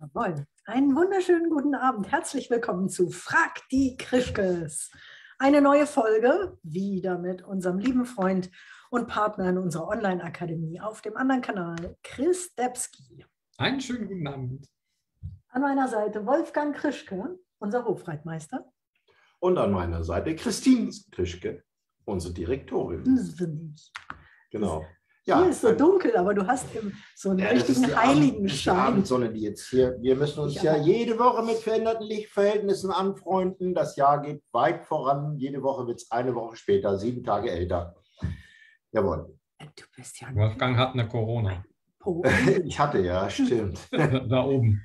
Jawohl. Einen wunderschönen guten Abend. Herzlich willkommen zu Frag die Krischkes. Eine neue Folge, wieder mit unserem lieben Freund und Partner in unserer Online-Akademie auf dem anderen Kanal, Chris Debski. Einen schönen guten Abend. An meiner Seite Wolfgang Krischke, unser Hofreitmeister. Und an meiner Seite Christine Krischke, unsere Direktorin. Das bin ich. Genau. Hier ist so dunkel, aber du hast so einen richtigen Heiligenschein. Die Abendsonne, die jetzt hier, wir müssen uns jede Woche mit veränderten Lichtverhältnissen anfreunden. Das Jahr geht weit voran. Jede Woche wird es eine Woche später, 7 Tage älter. Jawohl. Du bist ja Wolfgang hat eine Corona. Ich hatte, ja, stimmt. Da oben.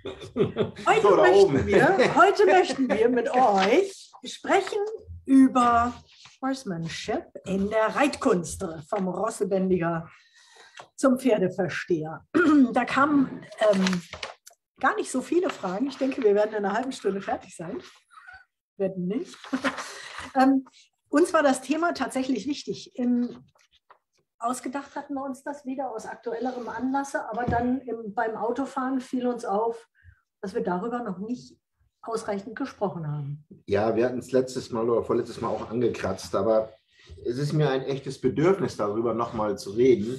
Heute möchten wir mit euch sprechen über Horsemanship in der Reitkunst, vom Rossebändiger zum Pferdeversteher. Da kamen gar nicht so viele Fragen. Ich denke, wir werden in einer halben Stunde fertig sein. Werden nicht. Uns war das Thema tatsächlich wichtig. Ausgedacht hatten wir uns das wieder aus aktuellerem Anlasse, aber dann beim Autofahren fiel uns auf, dass wir darüber noch nicht ausreichend gesprochen haben. Ja, wir hatten es letztes Mal oder vorletztes Mal auch angekratzt, aber es ist mir ein echtes Bedürfnis, darüber nochmal zu reden,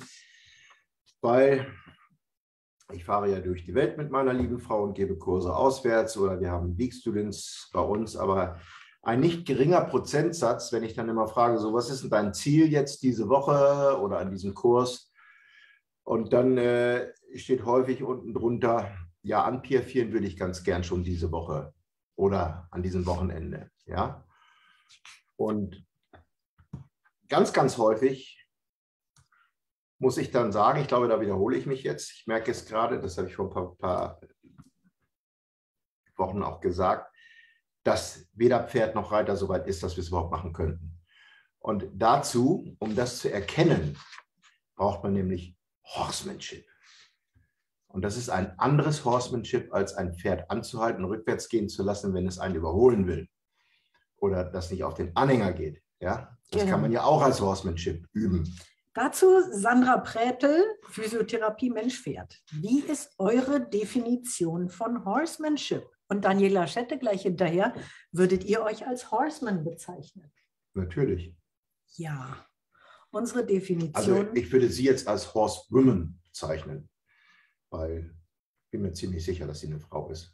weil ich fahre ja durch die Welt mit meiner lieben Frau und gebe Kurse auswärts oder wir haben Week Students bei uns, aber ein nicht geringer Prozentsatz, wenn ich dann immer frage, so was ist denn dein Ziel jetzt diese Woche oder an diesem Kurs? Und dann steht häufig unten drunter, ja, anpierfieren würde ich ganz gern schon diese Woche oder an diesem Wochenende. Ja? Und ganz, ganz häufig muss ich dann sagen, ich glaube, da wiederhole ich mich jetzt, ich merke es gerade, das habe ich vor ein paar Wochen auch gesagt, dass weder Pferd noch Reiter so weit ist, dass wir es überhaupt machen könnten. Und dazu, um das zu erkennen, braucht man nämlich Horsemanship. Und das ist ein anderes Horsemanship, als ein Pferd anzuhalten und rückwärts gehen zu lassen, wenn es einen überholen will. Oder das nicht auf den Anhänger geht. Ja? Das kann man ja auch als Horsemanship üben. Dazu Sandra Prätel, Physiotherapie Mensch-Pferd. Wie ist eure Definition von Horsemanship? Und Daniela Schette gleich hinterher, würdet ihr euch als Horseman bezeichnen? Natürlich. Ja, unsere Definition. Also ich würde sie jetzt als Horsewoman bezeichnen, weil ich bin mir ziemlich sicher, dass sie eine Frau ist.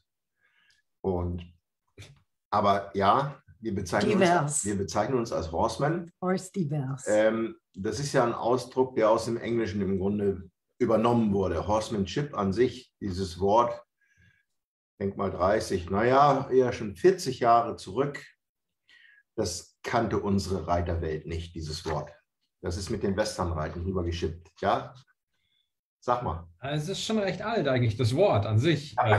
Aber ja, wir bezeichnen uns als Horseman. Horse divers. Das ist ja ein Ausdruck, der aus dem Englischen im Grunde übernommen wurde. Horsemanship an sich, dieses Wort, denk mal 30, naja, eher schon 40 Jahre zurück, das kannte unsere Reiterwelt nicht, dieses Wort. Das ist mit den Westernreiten rübergeschippt, ja? Sag mal. Es ist schon recht alt eigentlich, das Wort an sich. Ja,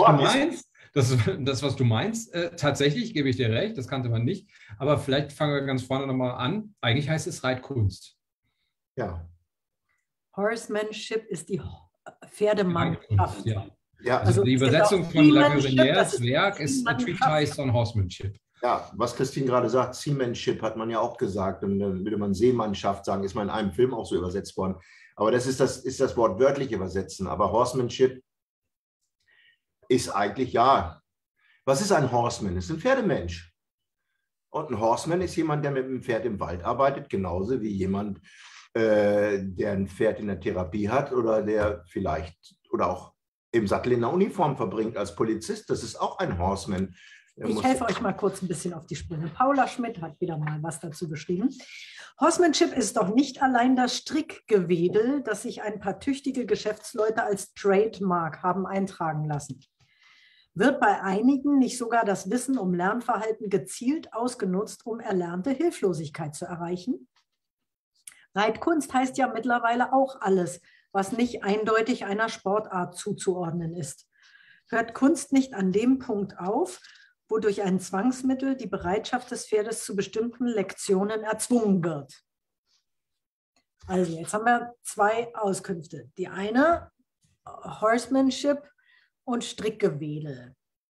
was du meinst, tatsächlich gebe ich dir recht, das kannte man nicht. Aber vielleicht fangen wir ganz vorne nochmal an. Eigentlich heißt es Reitkunst. Ja. Horsemanship ist die Pferdemannschaft. Ja. Ja, also die Übersetzung von Lagrangiers Werk ist A Treatise on Horsemanship. Ja, was Christine gerade sagt, Seamanship hat man ja auch gesagt. Und dann würde man Seemannschaft sagen, ist mal in einem Film auch so übersetzt worden. Aber das ist das Wort wörtlich übersetzen. Aber Horsemanship ist eigentlich, ja, was ist ein Horseman? Es ist ein Pferdemensch. Und ein Horseman ist jemand, der mit einem Pferd im Wald arbeitet, genauso wie jemand, der ein Pferd in der Therapie hat oder der vielleicht oder auch im Sattel in der Uniform verbringt als Polizist. Das ist auch ein Horseman. Ich helfe euch mal kurz ein bisschen auf die Sprünge. Paula Schmidt hat wieder mal was dazu geschrieben. Horsemanship ist doch nicht allein das Strickgewedel, das sich ein paar tüchtige Geschäftsleute als Trademark haben eintragen lassen. Wird bei einigen nicht sogar das Wissen um Lernverhalten gezielt ausgenutzt, um erlernte Hilflosigkeit zu erreichen? Reitkunst heißt ja mittlerweile auch alles, was nicht eindeutig einer Sportart zuzuordnen ist. Hört Kunst nicht an dem Punkt auf, wo durch ein Zwangsmittel die Bereitschaft des Pferdes zu bestimmten Lektionen erzwungen wird? Also jetzt haben wir 2 Auskünfte. Die eine, Horsemanship und Strickgewedel.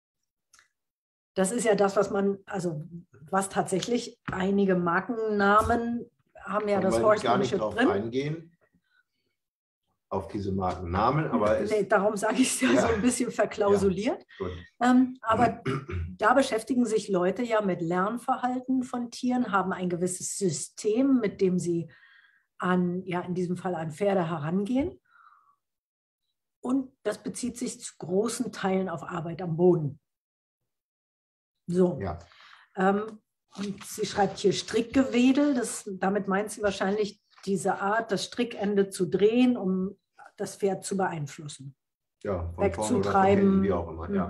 Das ist ja das, was tatsächlich einige Markennamen haben ja das Horsemanship drin. auf diese Markennamen, aber darum sage ich es ja, so ein bisschen verklausuliert. Ja, aber da beschäftigen sich Leute ja mit Lernverhalten von Tieren, haben ein gewisses System, mit dem sie in diesem Fall an Pferde herangehen. Und das bezieht sich zu großen Teilen auf Arbeit am Boden. So. Ja. Und sie schreibt hier Strickgewedel. Damit meint sie wahrscheinlich diese Art, das Strickende zu drehen, um das Pferd zu beeinflussen. Ja, von wegzutreiben. Vorne oder von hinten, wie auch immer. Ja.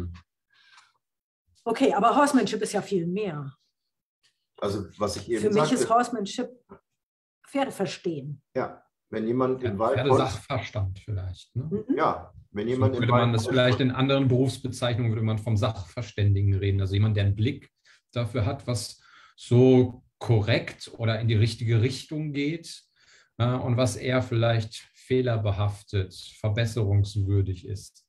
Okay, aber Horsemanship ist ja viel mehr. Also was ich eben Für mich sagte, ist Horsemanship Pferde verstehen. Ja, wenn jemand im Wald... Pferdesachverstand vielleicht. Ne? Ja, wenn jemand so würde man das vielleicht in anderen Berufsbezeichnungen, würde man vom Sachverständigen reden. Also jemand, der einen Blick dafür hat, was so korrekt oder in die richtige Richtung geht und was eher vielleicht fehlerbehaftet, verbesserungswürdig ist.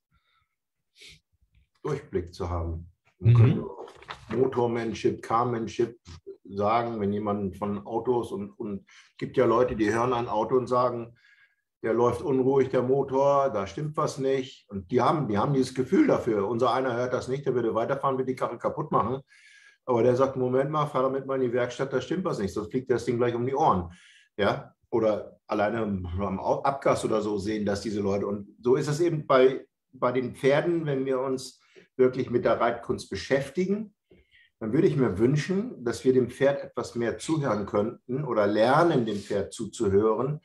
Durchblick zu haben. Man könnte Motormanship, Carmanship sagen, wenn jemand von Autos und gibt ja Leute, die hören ein Auto und sagen, der läuft unruhig, der Motor, da stimmt was nicht. Und die haben dieses Gefühl dafür. Unser einer hört das nicht, der würde weiterfahren, wird die Karre kaputt machen. Aber der sagt, Moment mal, fahr damit mal in die Werkstatt, da stimmt was nicht, sonst fliegt das Ding gleich um die Ohren. Ja? Oder alleine am Abgas oder so sehen das diese Leute. Und so ist es eben bei den Pferden, wenn wir uns wirklich mit der Reitkunst beschäftigen, dann würde ich mir wünschen, dass wir dem Pferd etwas mehr zuhören könnten oder lernen, dem Pferd zuzuhören,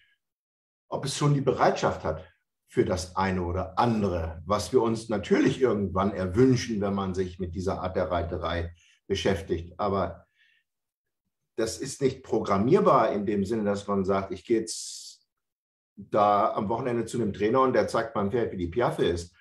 ob es schon die Bereitschaft hat für das eine oder andere, was wir uns natürlich irgendwann erwünschen, wenn man sich mit dieser Art der Reiterei beschäftigt. Aber das ist nicht programmierbar in dem Sinne, dass man sagt, ich gehe jetzt da am Wochenende zu einem Trainer und der zeigt meinem Pferd, wie die Piaffe ist.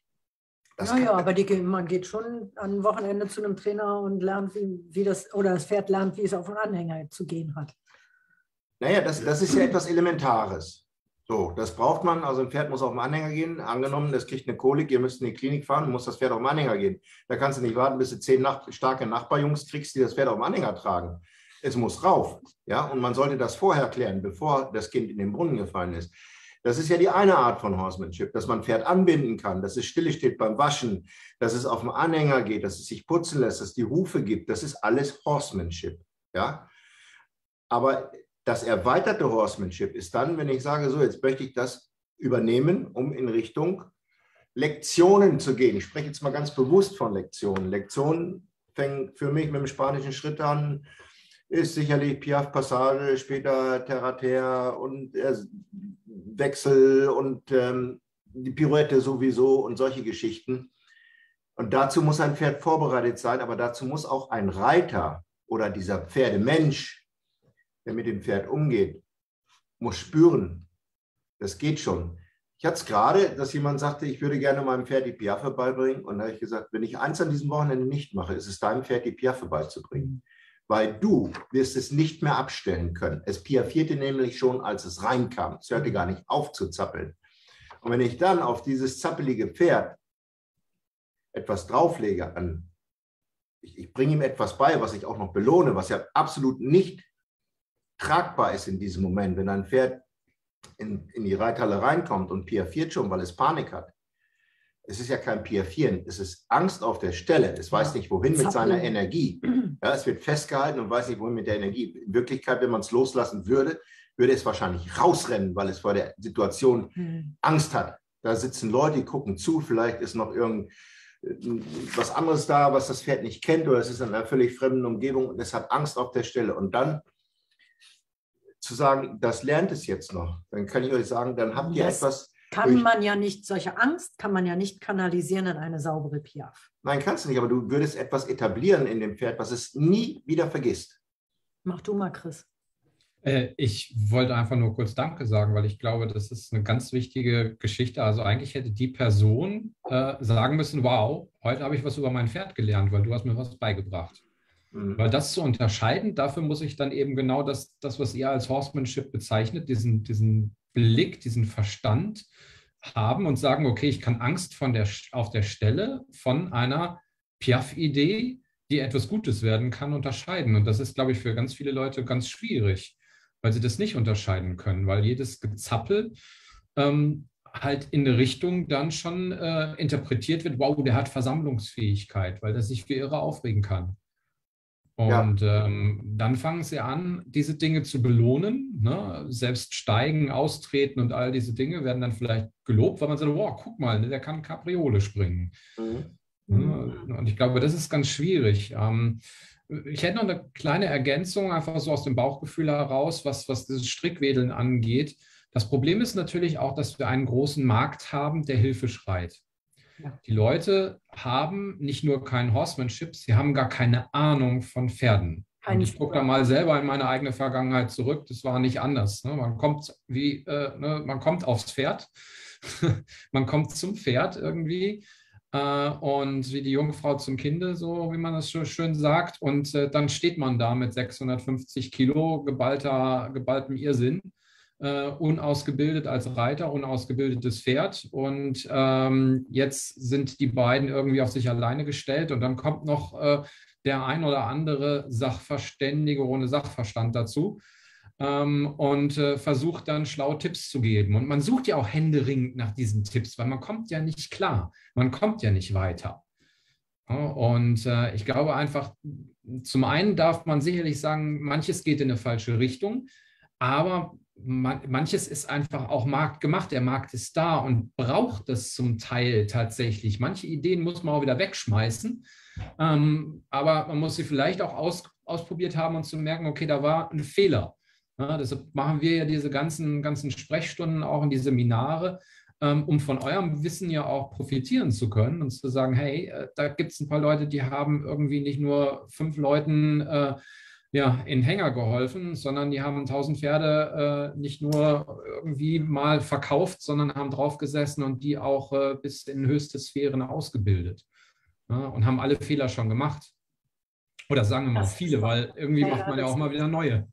Aber man geht schon am Wochenende zu einem Trainer und lernt, wie das Pferd lernt, wie es auf einen Anhänger zu gehen hat. Naja, das ist ja etwas Elementares. So, das braucht man, also ein Pferd muss auf den Anhänger gehen. Angenommen, das kriegt eine Kolik, ihr müsst in die Klinik fahren, muss das Pferd auf den Anhänger gehen. Da kannst du nicht warten, bis du 10 starke Nachbarjungs kriegst, die das Pferd auf den Anhänger tragen. Es muss rauf. Ja? Und man sollte das vorher klären, bevor das Kind in den Brunnen gefallen ist. Das ist ja die eine Art von Horsemanship, dass man ein Pferd anbinden kann, dass es stille steht beim Waschen, dass es auf den Anhänger geht, dass es sich putzen lässt, dass es die Hufe gibt. Das ist alles Horsemanship. Ja? Aber das erweiterte Horsemanship ist dann, wenn ich sage, so, jetzt möchte ich das übernehmen, um in Richtung Lektionen zu gehen. Ich spreche jetzt mal ganz bewusst von Lektionen. Lektionen fängt für mich mit dem spanischen Schritt an, ist sicherlich Piaffe, Passage, später Terre-à-Terre und Wechsel und die Pirouette sowieso und solche Geschichten. Und dazu muss ein Pferd vorbereitet sein, aber dazu muss auch ein Reiter oder dieser Pferdemensch, der mit dem Pferd umgeht, muss spüren, das geht schon. Ich hatte es gerade, dass jemand sagte, ich würde gerne meinem Pferd die Piaffe beibringen. Und da habe ich gesagt, wenn ich eins an diesem Wochenende nicht mache, ist es deinem Pferd die Piaffe beizubringen. Weil du wirst es nicht mehr abstellen können. Es piaffierte nämlich schon, als es reinkam. Es hörte gar nicht auf zu zappeln. Und wenn ich dann auf dieses zappelige Pferd etwas drauflege, ich bringe ihm etwas bei, was ich auch noch belohne, was ja absolut nicht tragbar ist in diesem Moment, wenn ein Pferd in die Reithalle reinkommt und piaffiert schon, weil es Panik hat. Es ist ja kein Piaffieren, es ist Angst auf der Stelle. Es weiß nicht, wohin mit seiner Energie. Ja, es wird festgehalten und weiß nicht, wohin mit der Energie. In Wirklichkeit, wenn man es loslassen würde, würde es wahrscheinlich rausrennen, weil es vor der Situation Angst hat. Da sitzen Leute, die gucken zu, vielleicht ist noch was anderes da, was das Pferd nicht kennt, oder es ist in einer völlig fremden Umgebung und es hat Angst auf der Stelle. Und dann zu sagen, das lernt es jetzt noch, dann kann ich euch sagen, dann habt ihr etwas... Solche Angst kann man ja nicht kanalisieren in eine saubere Piaffe. Nein, kannst du nicht, aber du würdest etwas etablieren in dem Pferd, was es nie wieder vergisst. Mach du mal, Chris. Ich wollte einfach nur kurz Danke sagen, weil ich glaube, das ist eine ganz wichtige Geschichte. Also eigentlich hätte die Person sagen müssen, wow, heute habe ich was über mein Pferd gelernt, weil du hast mir was beigebracht. Weil das zu unterscheiden, dafür muss ich dann eben genau das was ihr als Horsemanship bezeichnet, diesen Blick, diesen Verstand haben und sagen, okay, ich kann Angst auf der Stelle von einer Piaffe-Idee, die etwas Gutes werden kann, unterscheiden. Und das ist, glaube ich, für ganz viele Leute ganz schwierig, weil sie das nicht unterscheiden können, weil jedes Gezappel halt in eine Richtung dann schon interpretiert wird, wow, der hat Versammlungsfähigkeit, weil der sich wie irre aufregen kann. Und dann fangen sie an, diese Dinge zu belohnen. Ne? Selbst Steigen, Austreten und all diese Dinge werden dann vielleicht gelobt, weil man sagt, wow, guck mal, der kann Capriole springen. Und ich glaube, das ist ganz schwierig. Ich hätte noch eine kleine Ergänzung, einfach so aus dem Bauchgefühl heraus, was dieses Strickwedeln angeht. Das Problem ist natürlich auch, dass wir einen großen Markt haben, der Hilfe schreit. Ja. Die Leute haben nicht nur kein Horsemanship, sie haben gar keine Ahnung von Pferden. Und ich gucke da mal selber in meine eigene Vergangenheit zurück, das war nicht anders. Ne? Man kommt man kommt aufs Pferd, man kommt zum Pferd irgendwie und wie die Jungfrau zum Kinde, so wie man das so schön sagt. Und dann steht man da mit 650 Kilo geballtem Irrsinn. Unausgebildet als Reiter, unausgebildetes Pferd und jetzt sind die beiden irgendwie auf sich alleine gestellt und dann kommt noch der ein oder andere Sachverständige ohne Sachverstand dazu und versucht dann schlaue Tipps zu geben und man sucht ja auch händeringend nach diesen Tipps, weil man kommt ja nicht klar, man kommt ja nicht weiter. Und ich glaube einfach, zum einen darf man sicherlich sagen, manches geht in eine falsche Richtung, aber manches ist einfach auch marktgemacht. Der Markt ist da und braucht es zum Teil tatsächlich. Manche Ideen muss man auch wieder wegschmeißen, aber man muss sie vielleicht auch ausprobiert haben und zu merken, okay, da war ein Fehler. Ja, deshalb machen wir ja diese ganzen Sprechstunden auch in die Seminare, um von eurem Wissen ja auch profitieren zu können und zu sagen, hey, da gibt es ein paar Leute, die haben irgendwie nicht nur 5 Leuten in Hänger geholfen, sondern die haben 1000 Pferde nicht nur irgendwie mal verkauft, sondern haben drauf gesessen und die auch bis in höchste Sphären ausgebildet. Und haben alle Fehler schon gemacht. Oder sagen wir mal viele, weil irgendwie macht man ja auch mal wieder neue.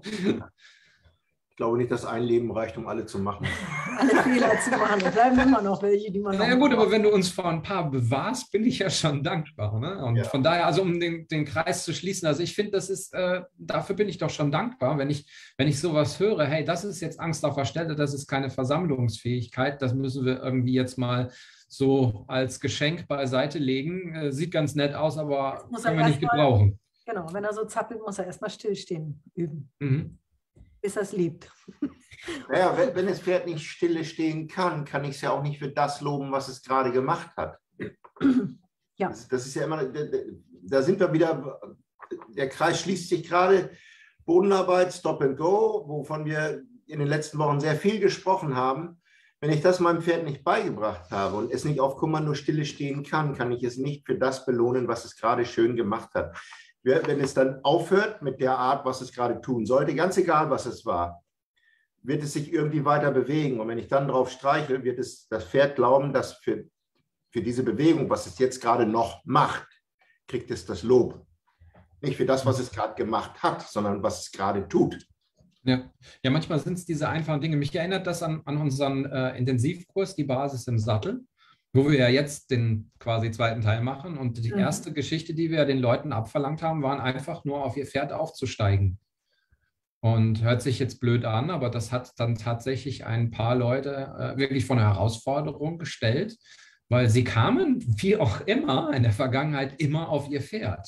Ich glaube nicht, dass ein Leben reicht, um alle zu machen. Alle Fehler zu machen. Da bleiben immer noch welche, die man noch. Naja gut, aber wenn du uns vor ein paar bewahrst, bin ich ja schon dankbar. Ne? Und von daher, also um den Kreis zu schließen, also ich finde, das ist, dafür bin ich doch schon dankbar, wenn ich sowas höre, hey, das ist jetzt Angst auf der Stelle, das ist keine Versammlungsfähigkeit, das müssen wir irgendwie jetzt mal so als Geschenk beiseite legen. Sieht ganz nett aus, aber können wir nicht gebrauchen. Genau, wenn er so zappelt, muss er erstmal stillstehen üben. Bis er es liebt. Naja, wenn das Pferd nicht stille stehen kann, kann ich es ja auch nicht für das loben, was es gerade gemacht hat. Ja. Das ist ja immer, da sind wir wieder, der Kreis schließt sich gerade, Bodenarbeit, Stop and Go, wovon wir in den letzten Wochen sehr viel gesprochen haben. Wenn ich das meinem Pferd nicht beigebracht habe und es nicht auf Kommando stille stehen kann, kann ich es nicht für das belohnen, was es gerade schön gemacht hat. Wenn es dann aufhört mit der Art, was es gerade tun sollte, ganz egal, was es war, wird es sich irgendwie weiter bewegen. Und wenn ich dann drauf streiche, wird es das Pferd glauben, dass für diese Bewegung, was es jetzt gerade noch macht, kriegt es das Lob. Nicht für das, was es gerade gemacht hat, sondern was es gerade tut. Ja, manchmal sind es diese einfachen Dinge. Mich erinnert das an unseren Intensivkurs, die Basis im Sattel, wo wir ja jetzt den quasi zweiten Teil machen. Und die erste Geschichte, die wir den Leuten abverlangt haben, waren einfach nur auf ihr Pferd aufzusteigen. Und hört sich jetzt blöd an, aber das hat dann tatsächlich ein paar Leute wirklich vor eine Herausforderung gestellt, weil sie kamen, wie auch immer, in der Vergangenheit immer auf ihr Pferd.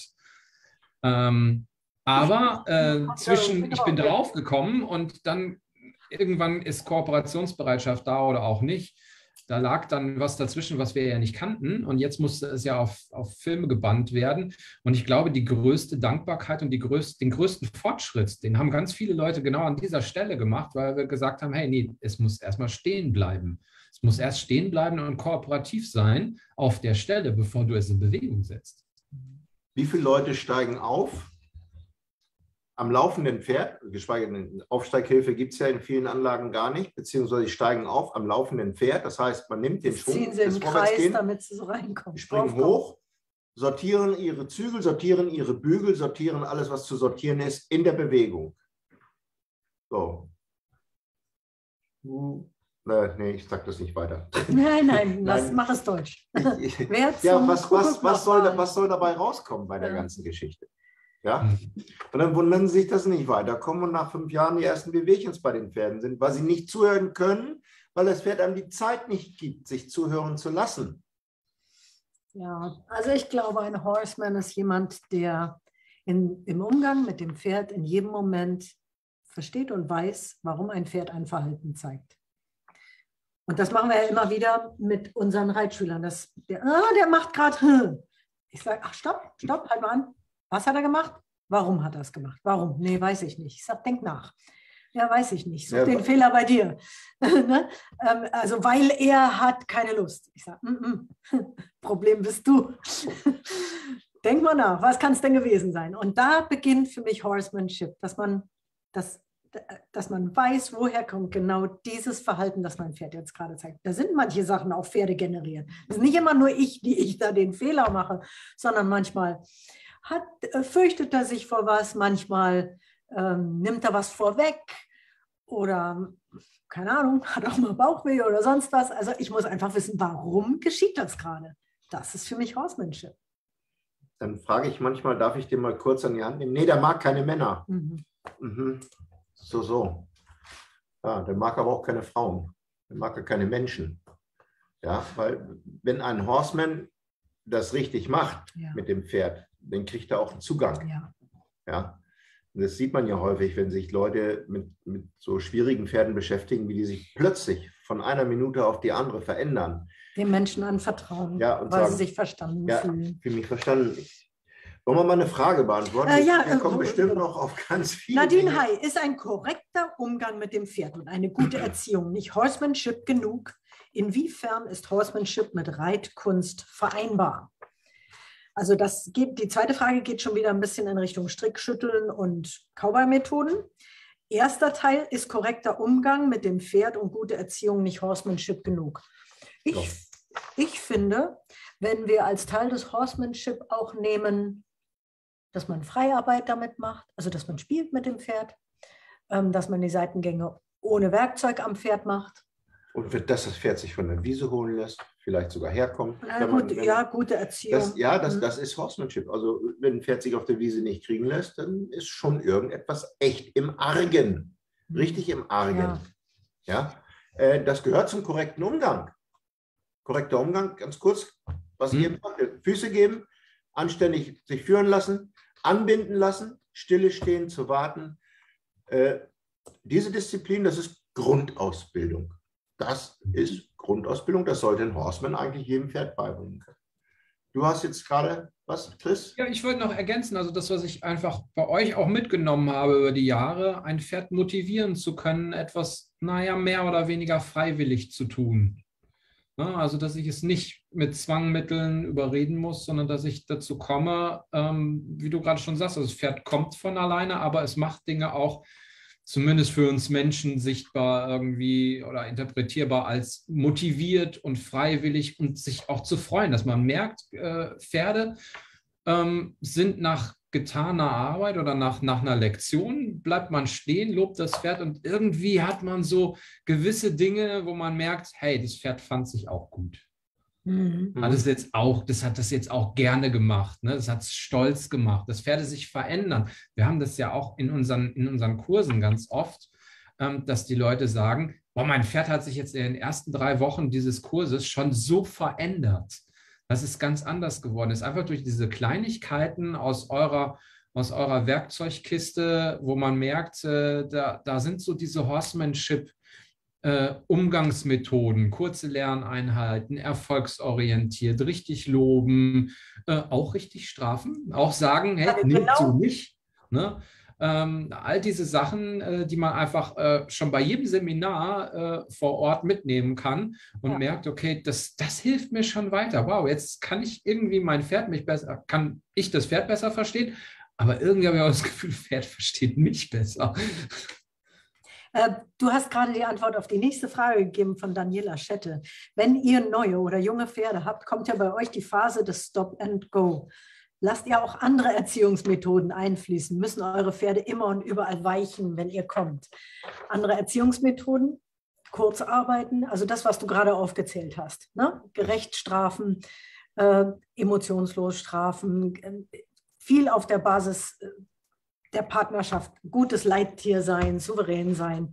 Aber ich bin draufgekommen und dann irgendwann ist Kooperationsbereitschaft da oder auch nicht. Da lag dann was dazwischen, was wir ja nicht kannten. Und jetzt musste es ja auf Filme gebannt werden. Und ich glaube, die größte Dankbarkeit und den größten Fortschritt, den haben ganz viele Leute genau an dieser Stelle gemacht, weil wir gesagt haben, hey, nee, es muss erstmal stehen bleiben. Es muss erst stehen bleiben und kooperativ sein auf der Stelle, bevor du es in Bewegung setzt. Wie viele Leute steigen auf? Am laufenden Pferd, geschweige denn Aufsteighilfe gibt es ja in vielen Anlagen gar nicht, beziehungsweise die steigen auf am laufenden Pferd. Das heißt, man nimmt den Schwung, ziehen sie im Kreis, damit sie so reinkommen. Springen hoch, sortieren ihre Zügel, sortieren ihre Bügel, sortieren alles, was zu sortieren ist, in der Bewegung. So. Nee, ich sage das nicht weiter. Nein, mach es deutsch. Ja, was soll dabei rauskommen bei der ganzen Geschichte? Ja? Und dann wundern sie sich, dass sie nicht weiterkommen und nach 5 Jahren die ersten Bewegungen bei den Pferden sind, weil sie nicht zuhören können, weil das Pferd einem die Zeit nicht gibt, sich zuhören zu lassen. Ja, also ich glaube, ein Horseman ist jemand, der im Umgang mit dem Pferd in jedem Moment versteht und weiß, warum ein Pferd ein Verhalten zeigt. Und das machen wir ja immer wieder mit unseren Reitschülern. Der macht gerade, ich sage, ach stopp, halt mal an. Was hat er gemacht? Warum hat er es gemacht? Warum? Nee, weiß ich nicht. Ich sage, denk nach. Ja, weiß ich nicht. Such den Fehler bei dir. Ne? Also, weil er hat keine Lust. Ich sage, Problem bist du. Denk mal nach, was kann es denn gewesen sein? Und da beginnt für mich Horsemanship, dass man weiß, woher kommt genau dieses Verhalten, das mein Pferd jetzt gerade zeigt. Da sind manche Sachen auch Pferde generiert. Es ist nicht immer nur ich da den Fehler mache, sondern manchmal fürchtet er sich vor was, manchmal nimmt er was vorweg oder, keine Ahnung, hat auch mal Bauchweh oder sonst was. Also ich muss einfach wissen, warum geschieht das gerade? Das ist für mich Horsemanship. Dann frage ich manchmal, darf ich den mal kurz an die Hand nehmen? Nee, der mag keine Männer. So. Ja, der mag aber auch keine Frauen. Der mag ja keine Menschen. Ja, weil wenn ein Horseman das richtig macht mit dem Pferd, dann kriegt er auch einen Zugang. Ja. Und das sieht man ja häufig, wenn sich Leute mit so schwierigen Pferden beschäftigen, wie die sich plötzlich von einer Minute auf die andere verändern. Dem Menschen anvertrauen, und weil sagen, sie sich verstanden fühlen. Fühle mich verstanden. Wollen wir mal eine Frage beantworten? Wir kommen bestimmt noch auf ganz viele Nadine, Dinge. hi, ist ein korrekter Umgang mit dem Pferd und eine gute Erziehung nicht Horsemanship genug? Inwiefern ist Horsemanship mit Reitkunst vereinbar? Also die zweite Frage geht schon wieder ein bisschen in Richtung Strickschütteln und Cowboy-Methoden. Erster Teil, ist korrekter Umgang mit dem Pferd und gute Erziehung nicht Horsemanship genug? Ich finde, wenn wir als Teil des Horsemanship auch nehmen, dass man Freiarbeit damit macht, also dass man spielt mit dem Pferd, dass man die Seitengänge ohne Werkzeug am Pferd macht. Und dass das Pferd sich von der Wiese holen lässt, vielleicht sogar herkommt. Gute Erziehung. Das ist Horsemanship. Also wenn ein Pferd sich auf der Wiese nicht kriegen lässt, dann ist schon irgendetwas echt im Argen. Richtig im Argen. Ja. Das gehört zum korrekten Umgang. Korrekter Umgang, ganz kurz, was ich eben sagte, Füße geben, anständig sich führen lassen, anbinden lassen, stille stehen, zu warten. Diese Disziplin, das ist Grundausbildung. Das ist Grundausbildung, das sollte ein Horseman eigentlich jedem Pferd beibringen können. Du hast jetzt gerade was, Chris? Ja, ich wollte noch ergänzen, also das, was ich einfach bei euch auch mitgenommen habe über die Jahre, ein Pferd motivieren zu können, etwas, mehr oder weniger freiwillig zu tun. Also, dass ich es nicht mit Zwangmitteln überreden muss, sondern dass ich dazu komme, wie du gerade schon sagst, also das Pferd kommt von alleine, aber es macht Dinge auch, zumindest für uns Menschen, sichtbar irgendwie oder interpretierbar als motiviert und freiwillig und sich auch zu freuen, dass man merkt, Pferde sind nach getaner Arbeit oder nach einer Lektion, bleibt man stehen, lobt das Pferd und irgendwie hat man so gewisse Dinge, wo man merkt, hey, das Pferd fand sich auch gut. Hat das jetzt auch gerne gemacht, ne? Das hat es stolz gemacht, dass Pferde sich verändern. Wir haben das ja auch in unseren Kursen ganz oft, dass die Leute sagen, mein Pferd hat sich jetzt in den ersten 3 Wochen dieses Kurses schon so verändert. Das ist ganz anders geworden. Das ist einfach durch diese Kleinigkeiten aus eurer Werkzeugkiste, wo man merkt, da sind so diese Horsemanship Umgangsmethoden, kurze Lerneinheiten, erfolgsorientiert, richtig loben, auch richtig strafen, auch sagen, hey, nimm so nicht. Ne? All diese Sachen, die man einfach schon bei jedem Seminar vor Ort mitnehmen kann und merkt, okay, das hilft mir schon weiter. Wow, jetzt kann ich irgendwie kann ich das Pferd besser verstehen, aber irgendwie habe ich auch das Gefühl, das Pferd versteht mich besser. Du hast gerade die Antwort auf die nächste Frage gegeben von Daniela Schette. Wenn ihr neue oder junge Pferde habt, kommt ja bei euch die Phase des Stop and Go. Lasst ihr auch andere Erziehungsmethoden einfließen? Müssen eure Pferde immer und überall weichen, wenn ihr kommt? Andere Erziehungsmethoden? Kurz arbeiten, also das, was du gerade aufgezählt hast. Ne? Gerecht strafen, emotionslos strafen, viel auf der Basis der Partnerschaft, gutes Leittier sein, souverän sein.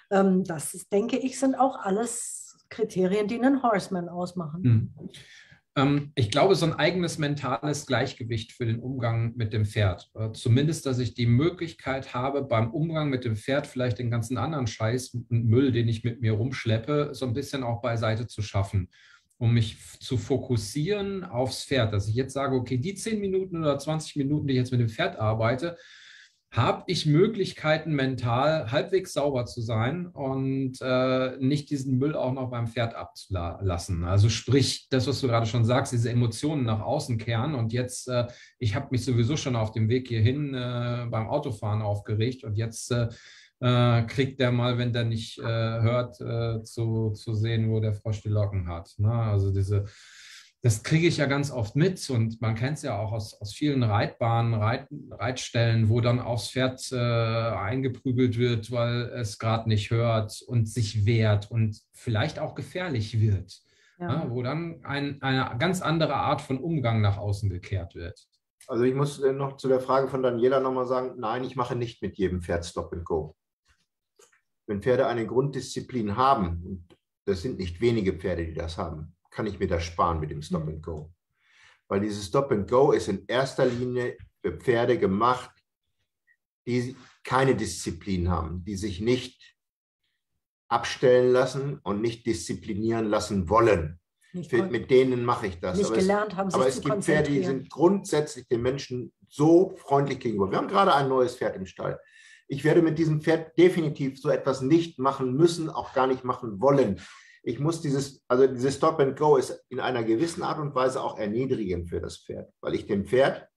Das ist, denke ich, sind auch alles Kriterien, die einen Horseman ausmachen. Ich glaube, so ein eigenes mentales Gleichgewicht für den Umgang mit dem Pferd. Zumindest, dass ich die Möglichkeit habe, beim Umgang mit dem Pferd vielleicht den ganzen anderen Scheiß und Müll, den ich mit mir rumschleppe, so ein bisschen auch beiseite zu schaffen, um mich zu fokussieren aufs Pferd. Dass ich jetzt sage, okay, die 10 Minuten oder 20 Minuten, die ich jetzt mit dem Pferd arbeite, habe ich Möglichkeiten, mental halbwegs sauber zu sein und nicht diesen Müll auch noch beim Pferd abzulassen. Also sprich, das, was du gerade schon sagst, diese Emotionen nach außen kehren. Und jetzt, ich habe mich sowieso schon auf dem Weg hierhin beim Autofahren aufgeregt und jetzt kriegt der mal, wenn der nicht hört, zu sehen, wo der Frosch die Locken hat. Ne? Also das kriege ich ja ganz oft mit und man kennt es ja auch aus vielen Reitbahnen, Reitstellen, wo dann aufs Pferd eingeprügelt wird, weil es gerade nicht hört und sich wehrt und vielleicht auch gefährlich wird, ja, wo dann eine ganz andere Art von Umgang nach außen gekehrt wird. Also ich muss noch zu der Frage von Daniela nochmal sagen, nein, ich mache nicht mit jedem Pferd Stop and Go. Wenn Pferde eine Grunddisziplin haben, und das sind nicht wenige Pferde, die das haben, kann ich mir das sparen mit dem Stop and Go. Weil dieses Stop and Go ist in erster Linie für Pferde gemacht, die keine Disziplin haben, die sich nicht abstellen lassen und nicht disziplinieren lassen wollen. Mit denen mache ich das. Nicht gelernt haben, sich aber es gibt Pferde, die sind grundsätzlich den Menschen so freundlich gegenüber. Wir haben gerade ein neues Pferd im Stall. Ich werde mit diesem Pferd definitiv so etwas nicht machen müssen, auch gar nicht machen wollen. Ich muss dieses Stop and Go ist in einer gewissen Art und Weise auch erniedrigend für das Pferd, weil ich dem Pferd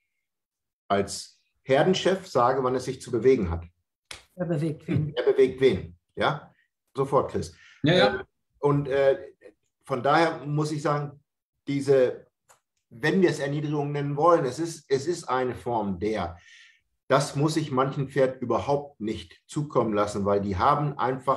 als Herdenchef sage, wann es sich zu bewegen hat. Er bewegt wen. Er bewegt wen, ja? Sofort, Chris. Ja. Und von daher muss ich sagen, wenn wir es Erniedrigung nennen wollen, es ist eine Form das muss ich manchen Pferd überhaupt nicht zukommen lassen, weil die haben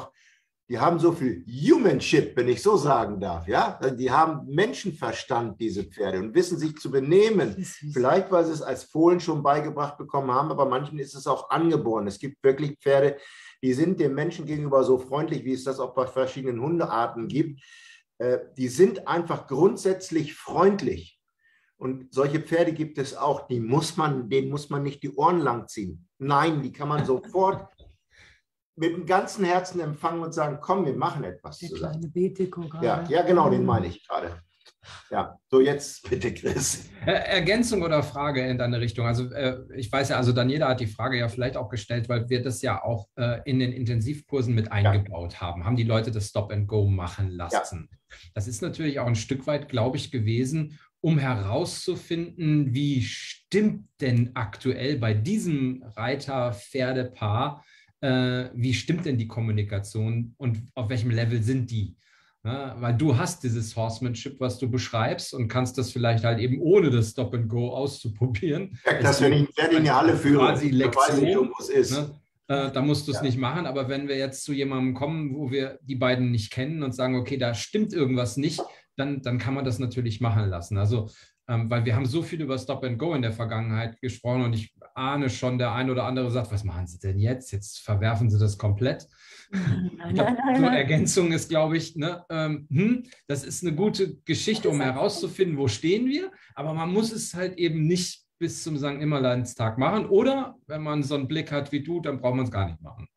so viel Humanship, wenn ich so sagen darf. Ja? Die haben Menschenverstand, diese Pferde, und wissen sich zu benehmen. Vielleicht, weil sie es als Fohlen schon beigebracht bekommen haben, aber manchen ist es auch angeboren. Es gibt wirklich Pferde, die sind dem Menschen gegenüber so freundlich, wie es das auch bei verschiedenen Hundearten gibt. Die sind einfach grundsätzlich freundlich. Und solche Pferde gibt es auch, denen muss man nicht die Ohren langziehen. Nein, die kann man sofort mit dem ganzen Herzen empfangen und sagen, komm, wir machen etwas zusammen. Kleine Betiko gerade. Ja, genau, den meine ich gerade. Ja, so jetzt bitte, Chris. Ergänzung oder Frage in deine Richtung? Also ich weiß ja, also Daniela hat die Frage ja vielleicht auch gestellt, weil wir das ja auch in den Intensivkursen mit eingebaut haben die Leute das Stop and Go machen lassen. Ja. Das ist natürlich auch ein Stück weit, glaube ich, gewesen, um herauszufinden, wie stimmt denn aktuell bei diesem Reiter-Pferdepaar, wie stimmt denn die Kommunikation und auf welchem Level sind die? Ja, weil du hast dieses Horsemanship, was du beschreibst, und kannst das vielleicht halt eben ohne das Stop and Go auszuprobieren. Ja, das, wenn ich ein Pferd in die Halle führe, quasi Lektion, was ist. Ne? Da musst du es nicht machen, aber wenn wir jetzt zu jemandem kommen, wo wir die beiden nicht kennen und sagen, okay, da stimmt irgendwas nicht, dann kann man das natürlich machen lassen. Also, weil wir haben so viel über Stop and Go in der Vergangenheit gesprochen und ich ahne schon, der ein oder andere sagt, was machen Sie denn jetzt? Jetzt verwerfen Sie das komplett. Nein. Ergänzung ist, glaube ich, das ist eine gute Geschichte, um herauszufinden, wo stehen wir, aber man muss es halt eben nicht bis zum St. Nimmerleinstag machen, oder wenn man so einen Blick hat wie du, dann braucht man es gar nicht machen.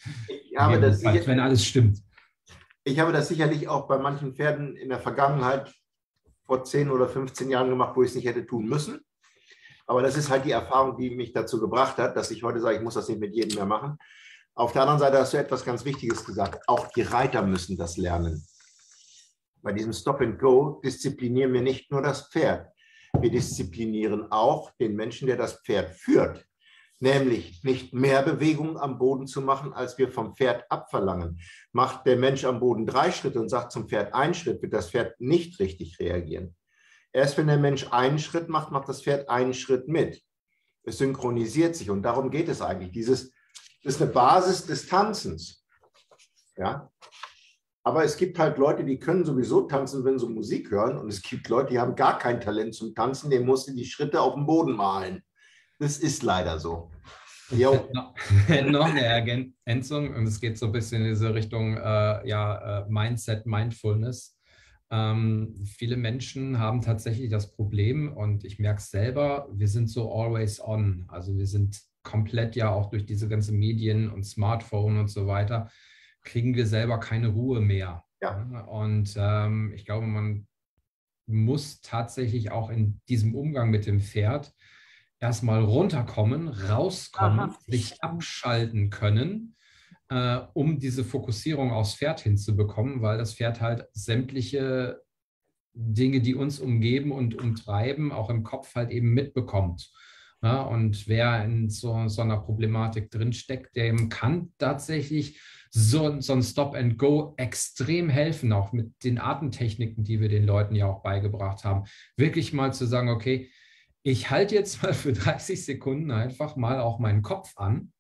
Wenn alles stimmt. Ich habe das sicherlich auch bei manchen Pferden in der Vergangenheit vor 10 oder 15 Jahren gemacht, wo ich es nicht hätte tun müssen. Aber das ist halt die Erfahrung, die mich dazu gebracht hat, dass ich heute sage, ich muss das nicht mit jedem mehr machen. Auf der anderen Seite hast du etwas ganz Wichtiges gesagt. Auch die Reiter müssen das lernen. Bei diesem Stop and Go disziplinieren wir nicht nur das Pferd. Wir disziplinieren auch den Menschen, der das Pferd führt. Nämlich nicht mehr Bewegung am Boden zu machen, als wir vom Pferd abverlangen. Macht der Mensch am Boden 3 Schritte und sagt zum Pferd 1 Schritt, wird das Pferd nicht richtig reagieren. Erst wenn der Mensch einen Schritt macht, macht das Pferd einen Schritt mit. Es synchronisiert sich und darum geht es eigentlich. Das ist eine Basis des Tanzens. Ja? Aber es gibt halt Leute, die können sowieso tanzen, wenn sie Musik hören. Und es gibt Leute, die haben gar kein Talent zum Tanzen, denen musst du die Schritte auf dem Boden malen. Das ist leider so. Jo. Noch eine Ergänzung, und es geht so ein bisschen in diese Richtung Mindset, Mindfulness. Viele Menschen haben tatsächlich das Problem, und ich merke es selber, wir sind so always on. Also wir sind komplett ja auch durch diese ganzen Medien und Smartphone und so weiter, kriegen wir selber keine Ruhe mehr. Ja. Und ich glaube, man muss tatsächlich auch in diesem Umgang mit dem Pferd erstmal runterkommen, rauskommen, sich abschalten können, um diese Fokussierung aufs Pferd hinzubekommen, weil das Pferd halt sämtliche Dinge, die uns umgeben und umtreiben, auch im Kopf halt eben mitbekommt. Ja, und wer in so einer Problematik drinsteckt, dem kann tatsächlich so ein Stop and Go extrem helfen, auch mit den Atemtechniken, die wir den Leuten ja auch beigebracht haben. Wirklich mal zu sagen, okay, ich halte jetzt mal für 30 Sekunden einfach mal auch meinen Kopf an,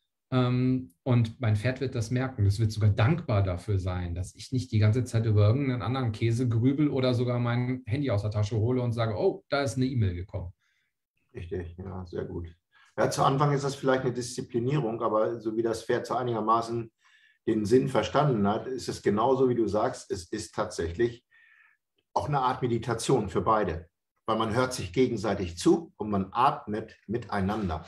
und mein Pferd wird das merken. Es wird sogar dankbar dafür sein, dass ich nicht die ganze Zeit über irgendeinen anderen Käse grübel oder sogar mein Handy aus der Tasche hole und sage, oh, da ist eine E-Mail gekommen. Richtig, ja, sehr gut. Ja, zu Anfang ist das vielleicht eine Disziplinierung, aber so wie das Pferd so einigermaßen den Sinn verstanden hat, ist es genauso, wie du sagst, es ist tatsächlich auch eine Art Meditation für beide, weil man hört sich gegenseitig zu und man atmet miteinander.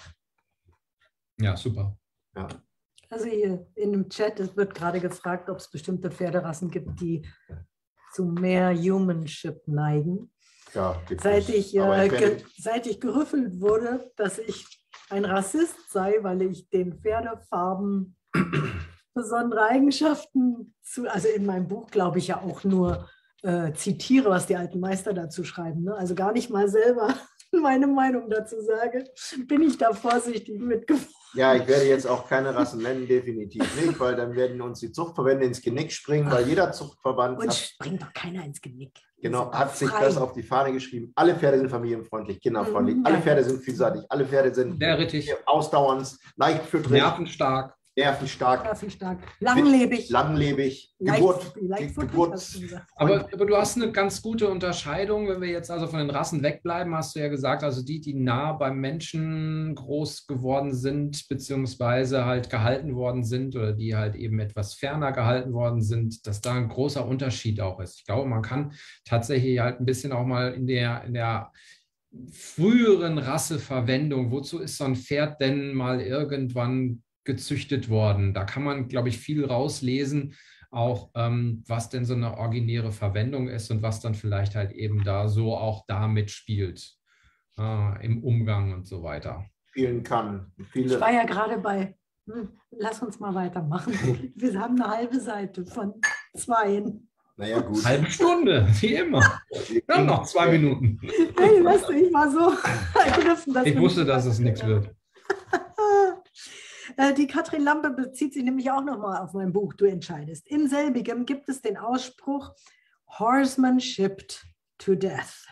Ja, super. Ja. Also hier in dem Chat, es wird gerade gefragt, ob es bestimmte Pferderassen gibt, die zu mehr Humanship neigen. Ja, seit ich gerüffelt wurde, dass ich ein Rassist sei, weil ich den Pferdefarben besondere Eigenschaften also in meinem Buch, glaube ich, ja auch nur zitiere, was die alten Meister dazu schreiben. Ne? Also gar nicht mal selber meine Meinung dazu sage, bin ich da vorsichtig mitgefahren. Ja, ich werde jetzt auch keine Rassen nennen, definitiv nicht, weil dann werden uns die Zuchtverbände ins Genick springen, weil jeder Zuchtverband springt doch keiner ins Genick. Genau, hat sich das auf die Fahne geschrieben. Alle Pferde sind familienfreundlich, kinderfreundlich, alle Pferde sind vielseitig, alle Pferde sind ausdauernd, leichtfüttrig, nervenstark. Langlebig. Geburt. Aber du hast eine ganz gute Unterscheidung, wenn wir jetzt also von den Rassen wegbleiben, hast du ja gesagt, also die nah beim Menschen groß geworden sind, beziehungsweise halt gehalten worden sind oder die halt eben etwas ferner gehalten worden sind, dass da ein großer Unterschied auch ist. Ich glaube, man kann tatsächlich halt ein bisschen auch mal in der früheren Rasseverwendung, wozu ist so ein Pferd denn mal irgendwann gezüchtet worden? Da kann man, glaube ich, viel rauslesen, auch was denn so eine originäre Verwendung ist und was dann vielleicht halt eben da so auch da mitspielt im Umgang und so weiter. Spielen kann. Ich war ja gerade bei, lass uns mal weitermachen. Wir haben eine halbe Seite von 2. Naja, gut. Halbe Stunde, wie immer. Wir haben noch 2 Minuten. Hey, weißt du, ich war so ergriffen, dass ich wusste, dass es nichts wird. Die Katrin Lampe bezieht sich nämlich auch nochmal auf mein Buch Du entscheidest. In selbigem gibt es den Ausspruch Horsemanship to death.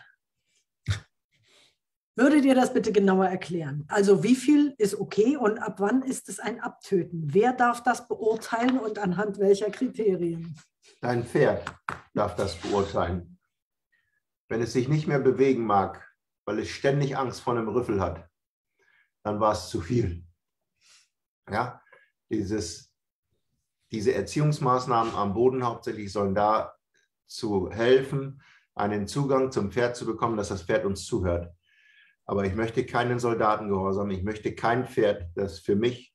Würdet ihr das bitte genauer erklären? Also wie viel ist okay und ab wann ist es ein Abtöten? Wer darf das beurteilen und anhand welcher Kriterien? Dein Pferd darf das beurteilen. Wenn es sich nicht mehr bewegen mag, weil es ständig Angst vor einem Rüffel hat, dann war es zu viel. Ja, diese Erziehungsmaßnahmen am Boden hauptsächlich sollen dazu helfen, einen Zugang zum Pferd zu bekommen, dass das Pferd uns zuhört. Aber ich möchte keinen Soldatengehorsam, ich möchte kein Pferd, das für mich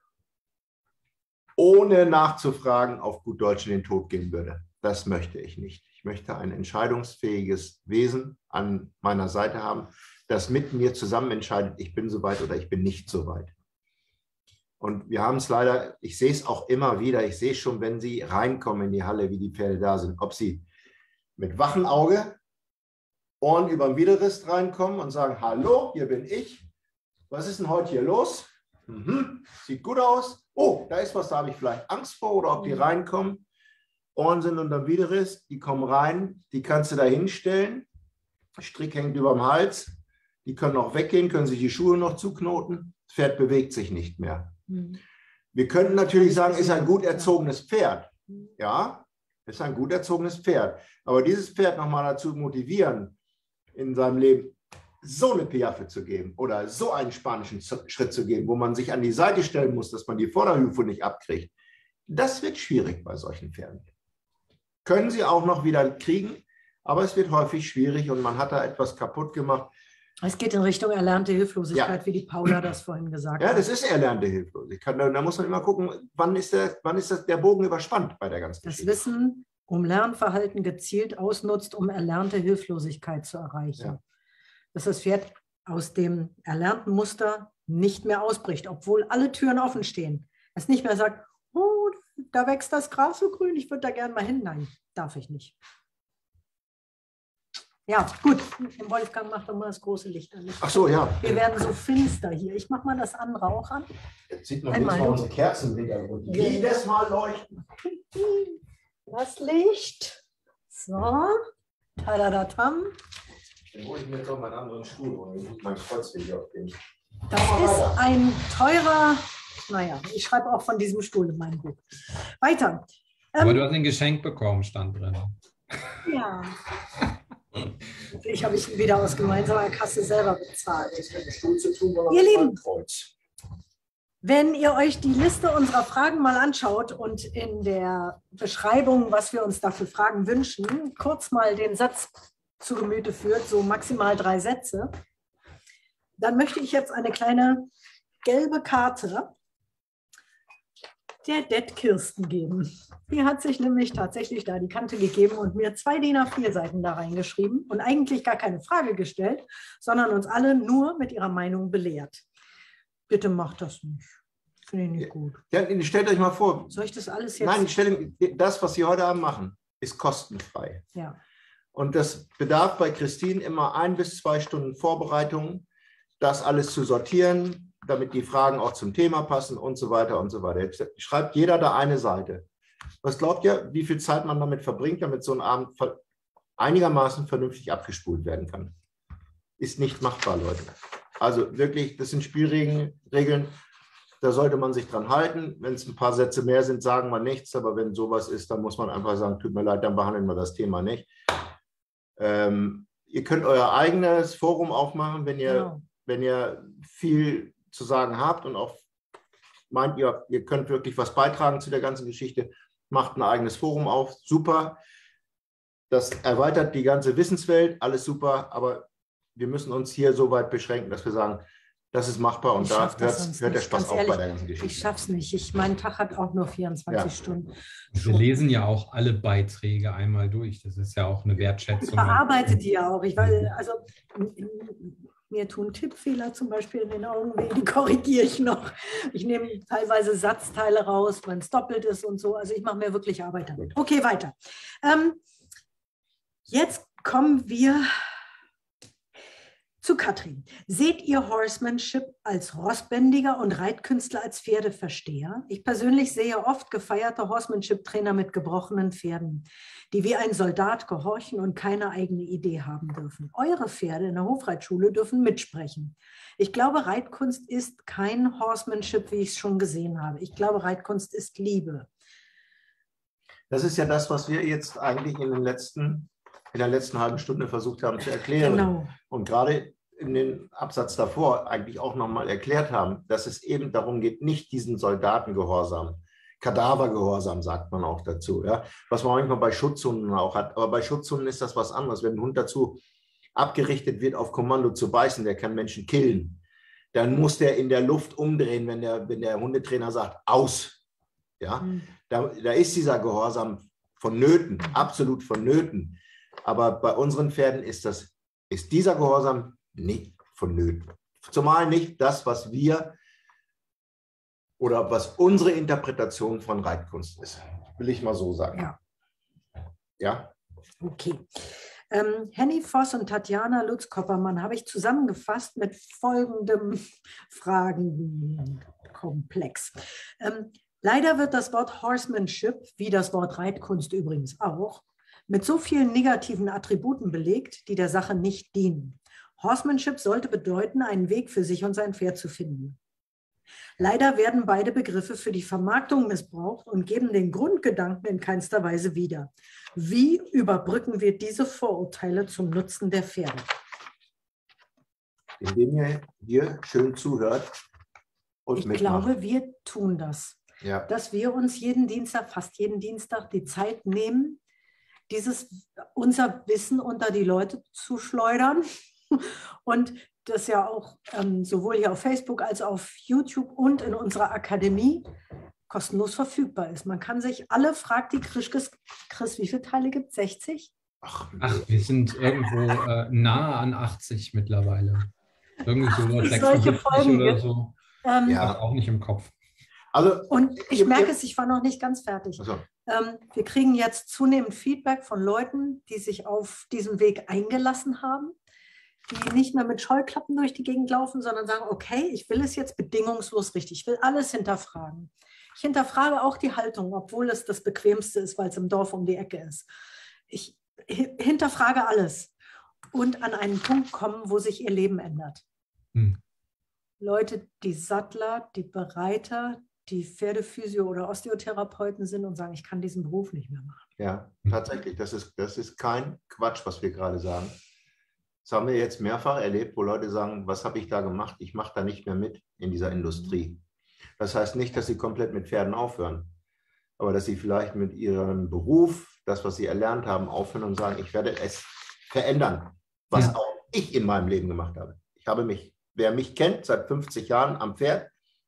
ohne nachzufragen auf gut Deutsch in den Tod gehen würde. Das möchte ich nicht. Ich möchte ein entscheidungsfähiges Wesen an meiner Seite haben, das mit mir zusammen entscheidet, ich bin soweit oder ich bin nicht soweit. Und wir haben es leider, ich sehe es auch immer wieder, ich sehe schon, wenn sie reinkommen in die Halle, wie die Pferde da sind, ob sie mit wachem Auge, Ohren über den Widerrist reinkommen und sagen, hallo, hier bin ich, was ist denn heute hier los? Sieht gut aus, oh, da ist was, da habe ich vielleicht Angst vor, oder ob die reinkommen, Ohren sind unter dem Widerrist, die kommen rein, die kannst du da hinstellen, Strick hängt über dem Hals, die können auch weggehen, können sich die Schuhe noch zuknoten, das Pferd bewegt sich nicht mehr. Wir könnten natürlich sagen, ist ein gut erzogenes Pferd. Ja, ist ein gut erzogenes Pferd. Aber dieses Pferd nochmal dazu motivieren, in seinem Leben so eine Piaffe zu geben oder so einen spanischen Schritt zu geben, wo man sich an die Seite stellen muss, dass man die Vorderhufe nicht abkriegt, das wird schwierig bei solchen Pferden. Können sie auch noch wieder kriegen, aber es wird häufig schwierig und man hat da etwas kaputt gemacht. Es geht in Richtung erlernte Hilflosigkeit, wie die Paula das vorhin gesagt hat. Ja, das ist erlernte Hilflosigkeit. Da muss man immer gucken, wann ist der Bogen überspannt bei der ganzen Geschichte. Das Wissen um Lernverhalten gezielt ausnutzt, um erlernte Hilflosigkeit zu erreichen. Ja. Dass das Pferd aus dem erlernten Muster nicht mehr ausbricht, obwohl alle Türen offen stehen. Es nicht mehr sagt, oh, da wächst das Gras so grün, ich würde da gerne mal hin. Nein, darf ich nicht. Ja, gut. Im Wolfgang macht doch mal das große Licht an. Ach so, ja. Wir werden so finster hier. Ich mache mal das andere auch an. Jetzt sieht man mal unsere Kerzen im Hintergrund. Jedes Mal leuchten. Das Licht. So. Tadadatam. Dann hole ich mir jetzt noch meinen anderen Stuhl und mein Kreuzweg auf den. Das ist ein teurer, naja, ich schreibe auch von diesem Stuhl in meinem Buch. Weiter. Aber du hast ein Geschenk bekommen, stand drin. Ja. Ich habe ihn wieder aus gemeinsamer Kasse selber bezahlt. Ihr Lieben, wenn ihr euch die Liste unserer Fragen mal anschaut und in der Beschreibung, was wir uns dafür Fragen wünschen, kurz mal den Satz zu Gemüte führt, so maximal 3 Sätze, dann möchte ich jetzt eine kleine gelbe Karte der Det Kirsten geben. Die hat sich nämlich tatsächlich da die Kante gegeben und mir 2 DIN A4 Seiten da reingeschrieben und eigentlich gar keine Frage gestellt, sondern uns alle nur mit ihrer Meinung belehrt. Bitte macht das nicht. Finde ich nicht gut. Ja, stellt euch mal vor. Soll ich das alles jetzt? Nein, das, was Sie heute Abend machen, ist kostenfrei. Ja. Und das bedarf bei Christine immer 1 bis 2 Stunden Vorbereitung, das alles zu sortieren, damit die Fragen auch zum Thema passen und so weiter und so weiter. Jetzt schreibt jeder da eine Seite. Was glaubt ihr, wie viel Zeit man damit verbringt, damit so ein Abend einigermaßen vernünftig abgespult werden kann? Ist nicht machbar, Leute. Also wirklich, das sind Spielregeln, da sollte man sich dran halten. Wenn es ein paar Sätze mehr sind, sagen wir nichts, aber wenn sowas ist, dann muss man einfach sagen, tut mir leid, dann behandeln wir das Thema nicht. Ihr könnt euer eigenes Forum aufmachen, wenn ihr viel zu sagen habt und auch meint, ihr könnt wirklich was beitragen zu der ganzen Geschichte, macht ein eigenes Forum auf, super. Das erweitert die ganze Wissenswelt, alles super, aber wir müssen uns hier so weit beschränken, dass wir sagen, das ist machbar und da hört der Spaß auf bei der ganzen Geschichte. Ich schaffe es nicht. Mein Tag hat auch nur 24 Stunden. Wir lesen ja auch alle Beiträge einmal durch. Das ist ja auch eine Wertschätzung. Ich bearbeite die ja auch. Mir tun Tippfehler zum Beispiel in den Augen weh, die korrigiere ich noch. Ich nehme teilweise Satzteile raus, wenn es doppelt ist und so. Also ich mache mir wirklich Arbeit damit. Okay, weiter. Jetzt kommen wir zu Katrin. Seht ihr Horsemanship als Rossbändiger und Reitkünstler als Pferdeversteher? Ich persönlich sehe oft gefeierte Horsemanship-Trainer mit gebrochenen Pferden, die wie ein Soldat gehorchen und keine eigene Idee haben dürfen. Eure Pferde in der Hofreitschule dürfen mitsprechen. Ich glaube, Reitkunst ist kein Horsemanship, wie ich es schon gesehen habe. Ich glaube, Reitkunst ist Liebe. Das ist ja das, was wir jetzt eigentlich in der letzten halben Stunde versucht haben zu erklären. Genau. Und gerade in den Absatz davor eigentlich auch nochmal erklärt haben, dass es eben darum geht, nicht diesen Soldatengehorsam, Kadavergehorsam sagt man auch dazu, ja, was man manchmal bei Schutzhunden auch hat. Aber bei Schutzhunden ist das was anderes. Wenn ein Hund dazu abgerichtet wird, auf Kommando zu beißen, der kann Menschen killen, dann muss der in der Luft umdrehen, wenn der Hundetrainer sagt, aus. Ja? Da ist dieser Gehorsam vonnöten, absolut vonnöten. Aber bei unseren Pferden ist dieser Gehorsam nicht vonnöten. Zumal nicht das, was wir oder was unsere Interpretation von Reitkunst ist. Will ich mal so sagen. Ja. Ja? Okay. Henny Voss und Tatjana Lutz-Koppermann habe ich zusammengefasst mit folgendem Fragenkomplex. Leider wird das Wort Horsemanship, wie das Wort Reitkunst übrigens auch, mit so vielen negativen Attributen belegt, die der Sache nicht dienen. Horsemanship sollte bedeuten, einen Weg für sich und sein Pferd zu finden. Leider werden beide Begriffe für die Vermarktung missbraucht und geben den Grundgedanken in keinster Weise wieder. Wie überbrücken wir diese Vorurteile zum Nutzen der Pferde? indem ihr hier schön zuhört und Ich mitmacht. glaube, wir tun das. Ja. Dass wir uns fast jeden Dienstag die Zeit nehmen, unser Wissen unter die Leute zu schleudern und das ja auch sowohl hier auf Facebook als auch auf YouTube und in unserer Akademie kostenlos verfügbar ist. Man kann sich alle, fragt die Chris, wie viele Teile gibt es? 60? Ach, wir sind irgendwo nahe an 80 mittlerweile. Irgendwie so Solche 76 Folgen oder gibt. so. Ja. Auch nicht im Kopf. Also, Und ich merke es, ich war noch nicht ganz fertig. Also, Wir kriegen jetzt zunehmend Feedback von Leuten, die sich auf diesen Weg eingelassen haben, die nicht mehr mit Scheuklappen durch die Gegend laufen, sondern sagen, okay, ich will es jetzt bedingungslos richtig, ich will alles hinterfragen. Ich hinterfrage auch die Haltung, obwohl es das Bequemste ist, weil es im Dorf um die Ecke ist. Ich hinterfrage alles und an einen Punkt kommen, wo sich ihr Leben ändert. Leute, die Sattler, die Bereiter, die Pferdephysio- oder Osteotherapeuten sind und sagen, ich kann diesen Beruf nicht mehr machen. ja, tatsächlich, das ist kein Quatsch, was wir gerade sagen. Das haben wir jetzt mehrfach erlebt, wo Leute sagen, was habe ich da gemacht? Ich mache da nicht mehr mit in dieser Industrie. Das heißt nicht, dass sie komplett mit Pferden aufhören, aber dass sie vielleicht mit ihrem Beruf, das, was sie erlernt haben, aufhören und sagen, ich werde es verändern, was auch ich in meinem Leben gemacht habe. Wer mich kennt, seit 50 Jahren am Pferd,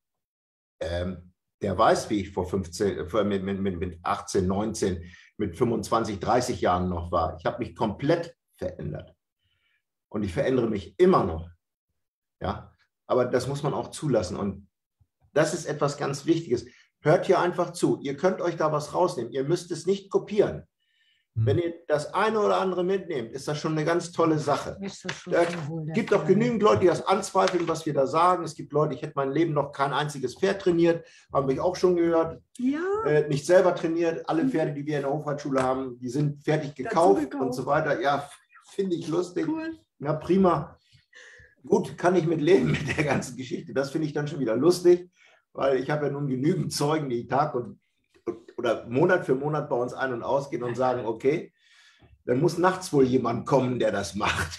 der weiß, wie ich mit 18, 19, mit 25, 30 Jahren noch war. Ich habe mich komplett verändert. Und ich verändere mich immer noch. Ja? Aber das muss man auch zulassen. Und das ist etwas ganz Wichtiges. Hört hier einfach zu. Ihr könnt euch da was rausnehmen. Ihr müsst es nicht kopieren. Wenn ihr das eine oder andere mitnehmt, ist das schon eine ganz tolle Sache. Es gibt auch genügend Leute, die das anzweifeln, was wir da sagen. Es gibt Leute, ich hätte mein Leben noch kein einziges Pferd trainiert, haben wir auch schon gehört. Ja. Nicht selber trainiert. Alle Pferde, die wir in der Hofreitschule haben, die sind fertig gekauft und so weiter. Ja, finde ich lustig. Cool. Na prima. Gut, kann ich mit leben mit der ganzen Geschichte. Das finde ich dann schon wieder lustig, weil ich habe ja nun genügend Zeugen, die Tag oder Monat für Monat bei uns ein- und ausgehen und sagen, okay, dann muss nachts wohl jemand kommen, der das macht.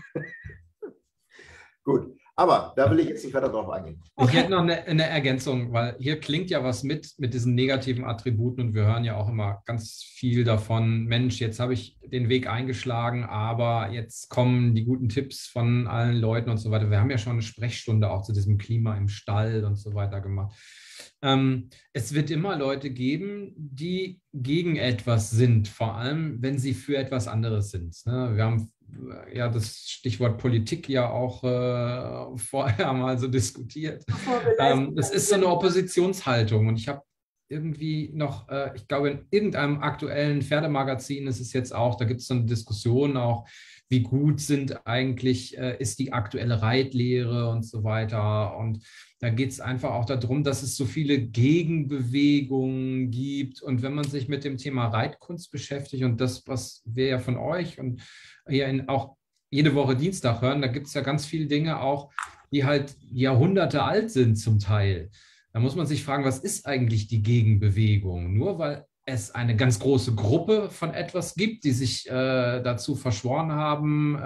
Gut, aber da will ich jetzt nicht weiter drauf eingehen. Ich hätte noch eine Ergänzung, weil hier klingt ja was mit diesen negativen Attributen und wir hören ja auch immer ganz viel davon, Mensch, jetzt habe ich den Weg eingeschlagen, aber jetzt kommen die guten Tipps von allen Leuten und so weiter. Wir haben ja schon eine Sprechstunde auch zu diesem Klima im Stall und so weiter gemacht. Es wird immer Leute geben, die gegen etwas sind, vor allem, wenn sie für etwas anderes sind. Wir haben ja das Stichwort Politik ja auch vorher mal so diskutiert. Es ist so eine Oppositionshaltung und ich habe irgendwie noch, ich glaube, in irgendeinem aktuellen Pferdemagazin ist es jetzt auch, da gibt es so eine Diskussion auch, wie gut ist die aktuelle Reitlehre und so weiter. Und da geht es einfach auch darum, dass es so viele Gegenbewegungen gibt. Und wenn man sich mit dem Thema Reitkunst beschäftigt und das, was wir ja von euch und hier auch jede Woche Dienstag hören, da gibt es ja ganz viele Dinge auch, die halt Jahrhunderte alt sind zum Teil. Da muss man sich fragen, was ist eigentlich die Gegenbewegung? Nur weil es eine ganz große Gruppe von etwas gibt, die sich dazu verschworen haben,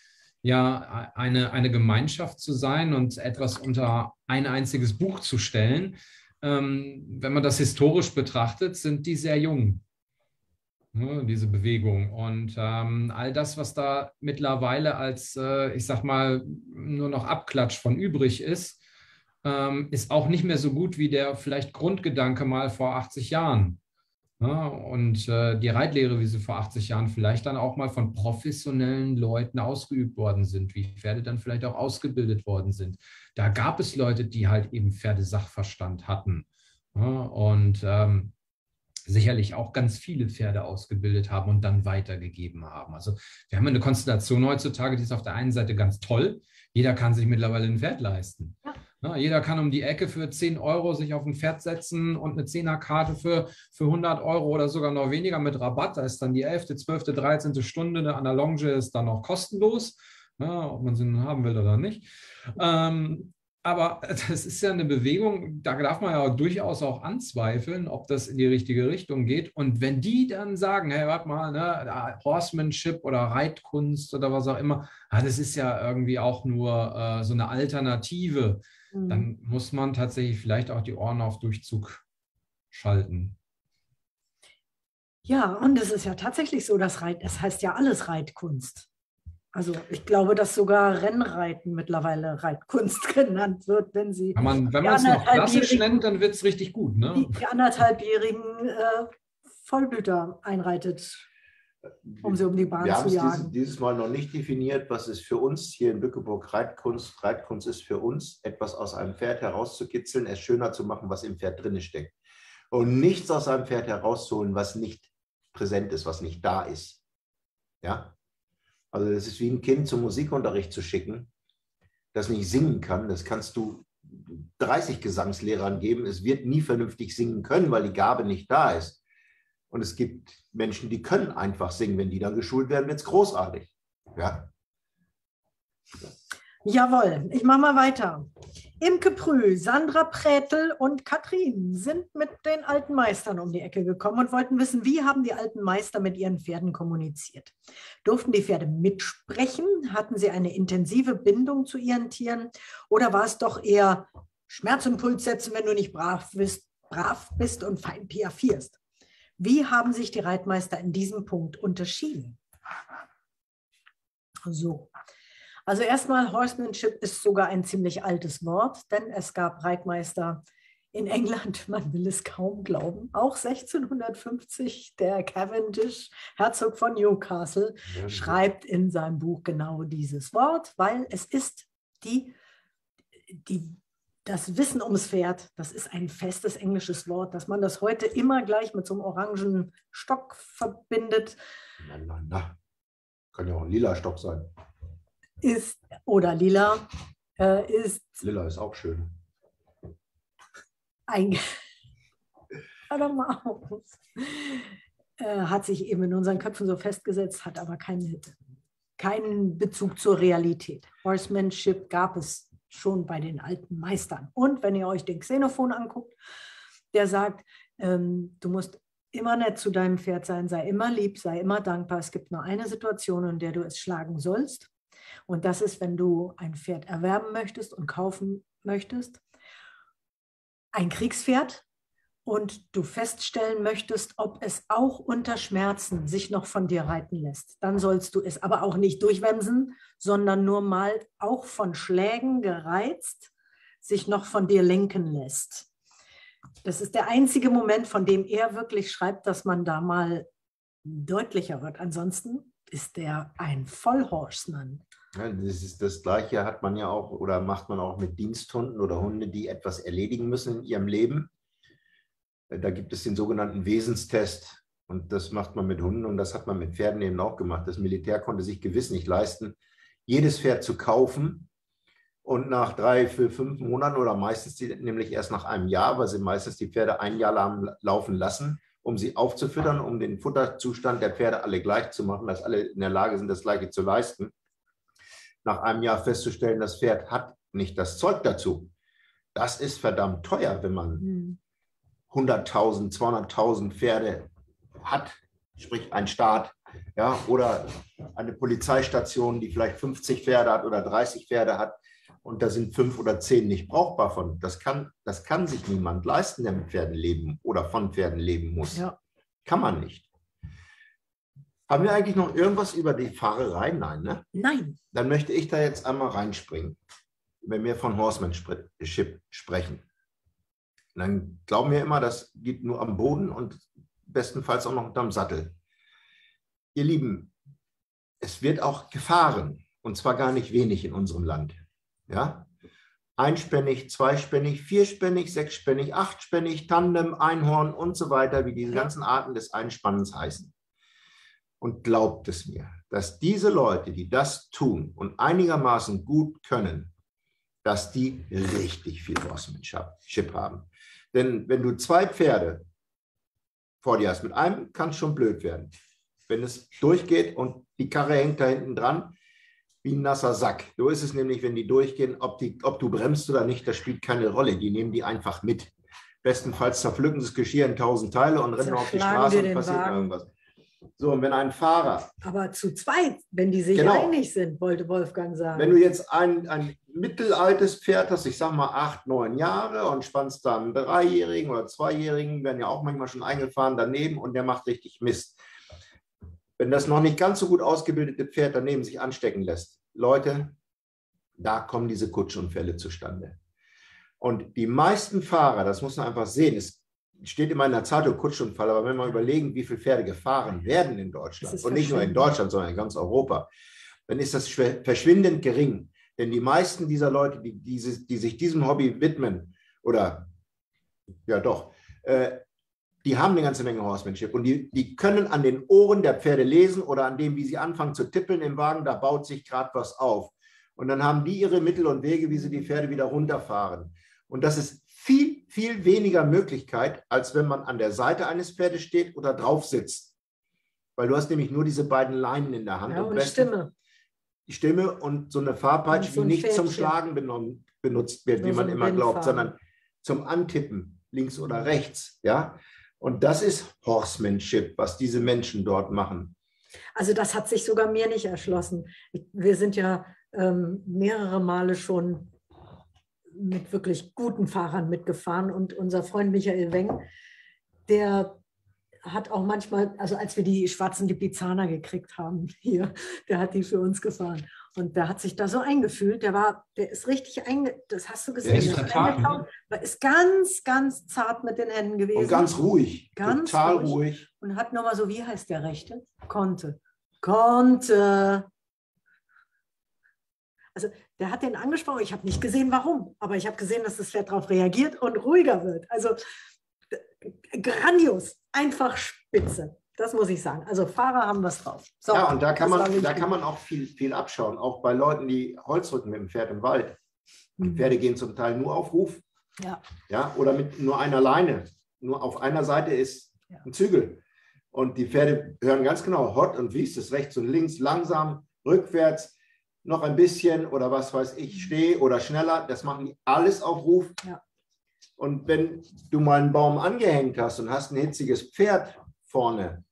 eine Gemeinschaft zu sein und etwas unter ein einziges Buch zu stellen. Wenn man das historisch betrachtet, sind die sehr jung, diese Bewegung. Und all das, was da mittlerweile als, ich sag mal, nur noch Abklatsch von übrig ist auch nicht mehr so gut wie der vielleicht Grundgedanke mal vor 80 Jahren. Ja, und die Reitlehre, wie sie vor 80 Jahren vielleicht dann auch mal von professionellen Leuten ausgeübt worden sind, wie Pferde dann vielleicht auch ausgebildet worden sind. Da gab es Leute, die halt eben Pferdesachverstand hatten, ja, und sicherlich auch ganz viele Pferde ausgebildet haben und dann weitergegeben haben. Also wir haben eine Konstellation heutzutage, die ist auf der einen Seite ganz toll. Jeder kann sich mittlerweile ein Pferd leisten. Ja. Ja, jeder kann um die Ecke für 10 Euro sich auf ein Pferd setzen und eine 10er-Karte für 100 Euro oder sogar noch weniger mit Rabatt. Da ist dann die 11., 12., 13. Stunde an der Longe ist dann noch kostenlos, ja, ob man sie nun haben will oder nicht. Aber das ist ja eine Bewegung, da darf man ja durchaus auch anzweifeln, ob das in die richtige Richtung geht. Und wenn die dann sagen, hey, warte mal, ne, Horsemanship oder Reitkunst oder was auch immer, das ist ja irgendwie auch nur so eine Alternative, dann muss man tatsächlich vielleicht auch die Ohren auf Durchzug schalten. Ja, und es ist ja tatsächlich so, dass es heißt ja alles Reitkunst. Also ich glaube, dass sogar Rennreiten mittlerweile Reitkunst genannt wird, wenn sie Wenn man es noch klassisch nennt, dann wird es richtig gut. Ne? Die anderthalbjährigen Vollblüter einreitet, um sie um die Bahn zu jagen. Wir haben es dieses Mal noch nicht definiert, was ist für uns hier in Bückeburg Reitkunst. Reitkunst ist für uns, etwas aus einem Pferd herauszukitzeln, es schöner zu machen, was im Pferd drin steckt. Und nichts aus einem Pferd herauszuholen, was nicht präsent ist, was nicht da ist. Ja? Also das ist wie ein Kind zum Musikunterricht zu schicken, das nicht singen kann. Das kannst du 30 Gesangslehrern geben. Es wird nie vernünftig singen können, weil die Gabe nicht da ist. Und es gibt Menschen, die können einfach singen. Wenn die dann geschult werden, wird es großartig. Ja. Jawohl, ich mache mal weiter. Imke Prühl, Sandra Prätel und Katrin sind mit den alten Meistern um die Ecke gekommen und wollten wissen, wie haben die alten Meister mit ihren Pferden kommuniziert? Durften die Pferde mitsprechen? Hatten sie eine intensive Bindung zu ihren Tieren? Oder war es doch eher Schmerzimpuls setzen, wenn du nicht brav bist und fein piaffierst? Wie haben sich die Reitmeister in diesem Punkt unterschieden? So. Also erstmal, Horsemanship ist sogar ein ziemlich altes Wort, denn es gab Reitmeister in England, man will es kaum glauben. Auch 1650, der Cavendish, Herzog von Newcastle, schreibt in seinem Buch genau dieses Wort, weil es ist das Wissen ums Pferd, das ist ein festes englisches Wort, dass man das heute immer gleich mit so einem orangen Stock verbindet. Na. Kann ja auch ein lila Stock sein. Oder lila ist. Lila ist auch schön. Hör doch mal auf. Hat sich eben in unseren Köpfen so festgesetzt, hat aber keinen Bezug zur Realität. Horsemanship gab es schon bei den alten Meistern. Und wenn ihr euch den Xenophon anguckt, der sagt, du musst immer nett zu deinem Pferd sein, sei immer lieb, sei immer dankbar. Es gibt nur eine Situation, in der du es schlagen sollst. Und das ist, wenn du ein Pferd erwerben möchtest und kaufen möchtest, ein Kriegspferd, und du feststellen möchtest, ob es auch unter Schmerzen sich noch von dir reiten lässt. Dann sollst du es aber auch nicht durchwemsen, sondern nur mal auch von Schlägen gereizt sich noch von dir lenken lässt. Das ist der einzige Moment, von dem er wirklich schreibt, dass man da mal deutlicher wird. Ansonsten ist er ein Vollhorseman. Ja, das Gleiche hat man ja auch oder macht man auch mit Diensthunden oder Hunde, die etwas erledigen müssen in ihrem Leben. Da gibt es den sogenannten Wesenstest und das macht man mit Hunden und das hat man mit Pferden eben auch gemacht. Das Militär konnte sich gewiss nicht leisten, jedes Pferd zu kaufen und nach 3, 4, 5 Monaten oder meistens nämlich erst nach einem Jahr, weil sie meistens die Pferde ein Jahr lang laufen lassen, um sie aufzufüttern, um den Futterzustand der Pferde alle gleich zu machen, dass alle in der Lage sind, das Gleiche zu leisten. Nach einem Jahr festzustellen, das Pferd hat nicht das Zeug dazu. Das ist verdammt teuer, wenn man 100.000, 200.000 Pferde hat, sprich ein Staat, ja, oder eine Polizeistation, die vielleicht 50 Pferde hat oder 30 Pferde hat und da sind 5 oder 10 nicht brauchbar von. Das kann sich niemand leisten, der mit Pferden leben oder von Pferden leben muss. Ja. Kann man nicht. Haben wir eigentlich noch irgendwas über die Fahrerei? Nein, ne? Nein. Dann möchte ich da jetzt einmal reinspringen, wenn wir von Horsemanship sprechen. Dann glauben wir immer, das geht nur am Boden und bestenfalls auch noch unterm Sattel. Ihr Lieben, es wird auch gefahren und zwar gar nicht wenig in unserem Land. Ja? Einspännig, zweispännig, vierspännig, sechsspännig, achtspännig, Tandem, Einhorn und so weiter, wie diese ganzen Arten des Einspannens heißen. Und glaubt es mir, dass diese Leute, die das tun und einigermaßen gut können, dass die richtig viel Horsemanship haben. Denn wenn du 2 Pferde vor dir hast, mit einem kann es schon blöd werden. Wenn es durchgeht und die Karre hängt da hinten dran, wie ein nasser Sack. So ist es nämlich, wenn die durchgehen, ob du bremst oder nicht, das spielt keine Rolle. Die nehmen die einfach mit. Bestenfalls zerpflücken sie das Geschirr in 1000 Teile und rennen auf die Straße und passiert irgendwas. So, und wenn ein Fahrer... Aber zu zweit, wenn die sich einig sind, wollte Wolfgang sagen. Wenn du jetzt ein mittelaltes Pferd hast, ich sage mal 8, 9 Jahre und spannst dann einen 3-Jährigen oder 2-Jährigen, werden ja auch manchmal schon eingefahren daneben und der macht richtig Mist. Wenn das noch nicht ganz so gut ausgebildete Pferd daneben sich anstecken lässt, Leute, da kommen diese Kutschunfälle zustande. Und die meisten Fahrer, das muss man einfach sehen, es steht immer in der Zeitung Kutschunfall, aber wenn wir überlegen, wie viele Pferde gefahren werden in Deutschland und nicht nur in Deutschland, sondern in ganz Europa, dann ist das verschwindend gering. Denn die meisten dieser Leute, die sich diesem Hobby widmen, oder ja doch, die haben eine ganze Menge Horsemanship und die können an den Ohren der Pferde lesen oder an dem, wie sie anfangen zu tippeln im Wagen, da baut sich gerade was auf. Und dann haben die ihre Mittel und Wege, wie sie die Pferde wieder runterfahren. Und das ist viel, viel weniger Möglichkeit, als wenn man an der Seite eines Pferdes steht oder drauf sitzt. Weil du hast nämlich nur diese beiden Leinen in der Hand. Ja, und Stimme. Die Stimme und so eine Fahrpeitsche, so die nicht Pferdchen zum Schlagen benutzt wird, wie man immer glaubt, sondern zum Antippen, links oder rechts. Ja? Und das ist Horsemanship, was diese Menschen dort machen. Also das hat sich sogar mir nicht erschlossen. Wir sind ja mehrere Male schon mit wirklich guten Fahrern mitgefahren und unser Freund Michael Weng, der hat auch manchmal, also als wir die schwarzen Lipizzaner gekriegt haben hier, der hat die für uns gefahren und der hat sich da so eingefühlt, der ist richtig das hast du gesehen, der ist ganz, ganz zart mit den Händen gewesen. Und ganz ruhig, total ruhig. Und hat nochmal so, wie heißt der Rechte? Konnte. Also der hat den angesprochen, ich habe nicht gesehen, warum, aber ich habe gesehen, dass das Pferd darauf reagiert und ruhiger wird. Also grandios, einfach spitze, das muss ich sagen. Also Fahrer haben was drauf. So, ja, und da kann man auch viel abschauen, auch bei Leuten, die Holzrücken mit dem Pferd im Wald. Die Pferde gehen zum Teil nur auf Ruf. Ja, oder mit nur einer Leine. Nur auf einer Seite ist ein Zügel. Und die Pferde hören ganz genau, Hot und Wies ist rechts und links, langsam, rückwärts, noch ein bisschen oder was weiß ich, stehe oder schneller. Das machen die alles auf Ruf. Ja. Und wenn du mal einen Baum angehängt hast und hast ein hitziges Pferd vorne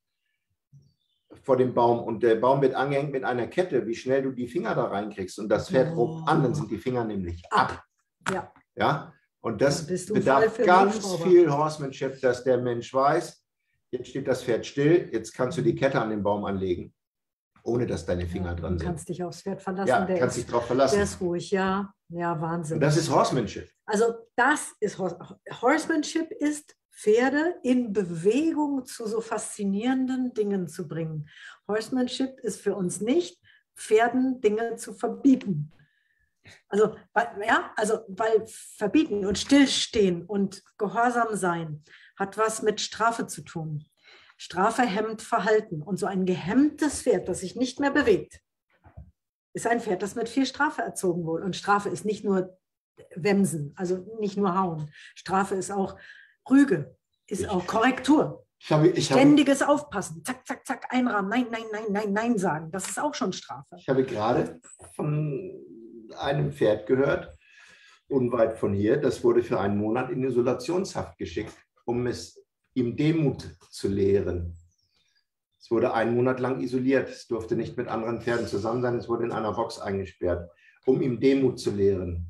vor dem Baum und der Baum wird angehängt mit einer Kette, wie schnell du die Finger da reinkriegst und das Pferd ruckt an, dann sind die Finger nämlich ab. Ja? Und das bedarf ganz viel Horsemanship, dass der Mensch weiß, jetzt steht das Pferd still, jetzt kannst du die Kette an den Baum anlegen, ohne dass deine Finger dran sind. Du kannst dich aufs Pferd verlassen. Ja, kannst dich drauf verlassen. Der ist ruhig, ja, Wahnsinn. Und das ist Horsemanship. Also das ist Horsemanship ist Pferde in Bewegung zu so faszinierenden Dingen zu bringen. Horsemanship ist für uns nicht, Pferden Dinge zu verbieten. Also weil verbieten und stillstehen und gehorsam sein hat was mit Strafe zu tun. Strafe hemmt Verhalten. Und so ein gehemmtes Pferd, das sich nicht mehr bewegt, ist ein Pferd, das mit viel Strafe erzogen wurde. Und Strafe ist nicht nur Wemsen, also nicht nur hauen. Strafe ist auch Rüge, ist auch Korrektur. Ständiges Aufpassen. Zack, zack, zack, einrahmen. Nein, nein, nein, nein, nein sagen. Das ist auch schon Strafe. Ich habe gerade von einem Pferd gehört, unweit von hier, das wurde für einen Monat in Isolationshaft geschickt, um es ihm Demut zu lehren. Es wurde einen Monat lang isoliert. Es durfte nicht mit anderen Pferden zusammen sein. Es wurde in einer Box eingesperrt, um ihm Demut zu lehren.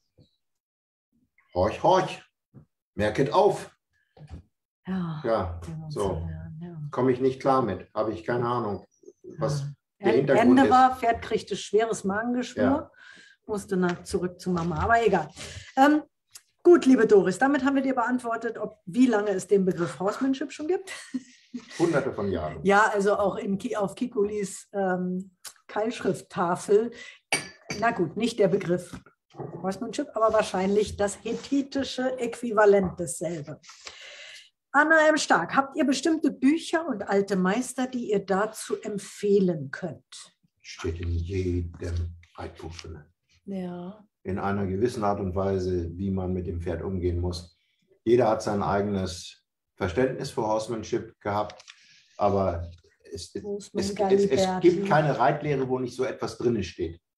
Horch, horch, merket auf. Ja, so. Komme ich nicht klar mit. Habe ich keine Ahnung, was der Hintergrund Ende war, Pferd kriegte schweres Magengeschwür, musste zurück zu Mama. Aber egal. Gut, liebe Doris, damit haben wir dir beantwortet, wie lange es den Begriff Horsemanship schon gibt. Hunderte von Jahren. Ja, also auch auf Kikulis Keilschrifttafel. Na gut, nicht der Begriff Horsemanship, aber wahrscheinlich das hethitische Äquivalent desselbe. Anna M. Stark, habt ihr bestimmte Bücher und alte Meister, die ihr dazu empfehlen könnt? Steht in jedem Reitbuch drin. Ja. In einer gewissen Art und Weise, wie man mit dem Pferd umgehen muss. Jeder hat sein eigenes Verständnis für Horsemanship gehabt, aber es gibt keine Reitlehre, wo nicht so etwas drin steht.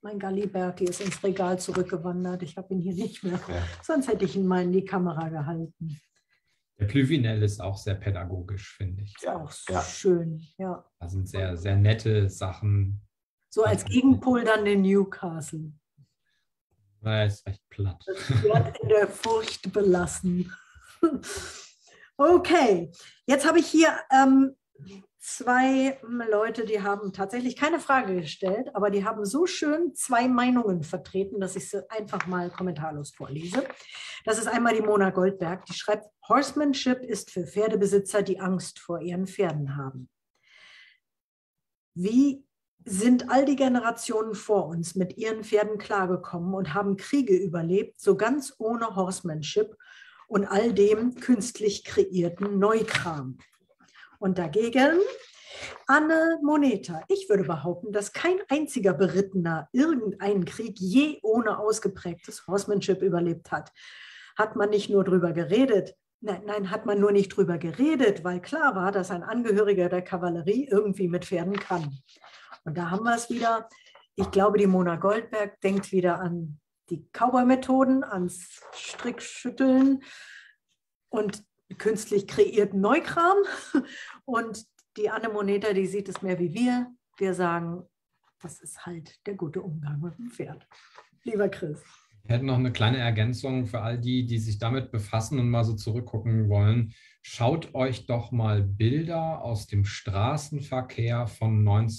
Mein Galliberti ist ins Regal zurückgewandert. Ich habe ihn hier nicht mehr. Ja. Sonst hätte ich ihn mal in die Kamera gehalten. Der Plüvinel ist auch sehr pädagogisch, finde ich. Ist auch schön, ja. Da sind sehr, sehr nette Sachen. So als Gegenpol dann den Newcastle. Er ist recht platt. Das Pferd in der Furcht belassen. Okay, jetzt habe ich hier 2 Leute, die haben tatsächlich keine Frage gestellt, aber die haben so schön 2 Meinungen vertreten, dass ich sie einfach mal kommentarlos vorlese. Das ist einmal die Mona Goldberg, die schreibt, Horsemanship ist für Pferdebesitzer, die Angst vor ihren Pferden haben. Wie sind all die Generationen vor uns mit ihren Pferden klargekommen und haben Kriege überlebt, so ganz ohne Horsemanship und all dem künstlich kreierten Neukram? Und dagegen Anne Moneta. Ich würde behaupten, dass kein einziger Berittener irgendeinen Krieg je ohne ausgeprägtes Horsemanship überlebt hat. Hat man nicht nur drüber geredet, nein, hat man nur nicht drüber geredet, weil klar war, dass ein Angehöriger der Kavallerie irgendwie mit Pferden kann. Und da haben wir es wieder. Ich glaube, die Mona Goldberg denkt wieder an die Cowboy-Methoden, ans Strickschütteln und künstlich kreierten Neukram. Und die Anne Moneta, die sieht es mehr wie wir. Wir sagen, das ist halt der gute Umgang mit dem Pferd. Lieber Chris. Ich hätte noch eine kleine Ergänzung für all die, die sich damit befassen und mal so zurückgucken wollen. Schaut euch doch mal Bilder aus dem Straßenverkehr von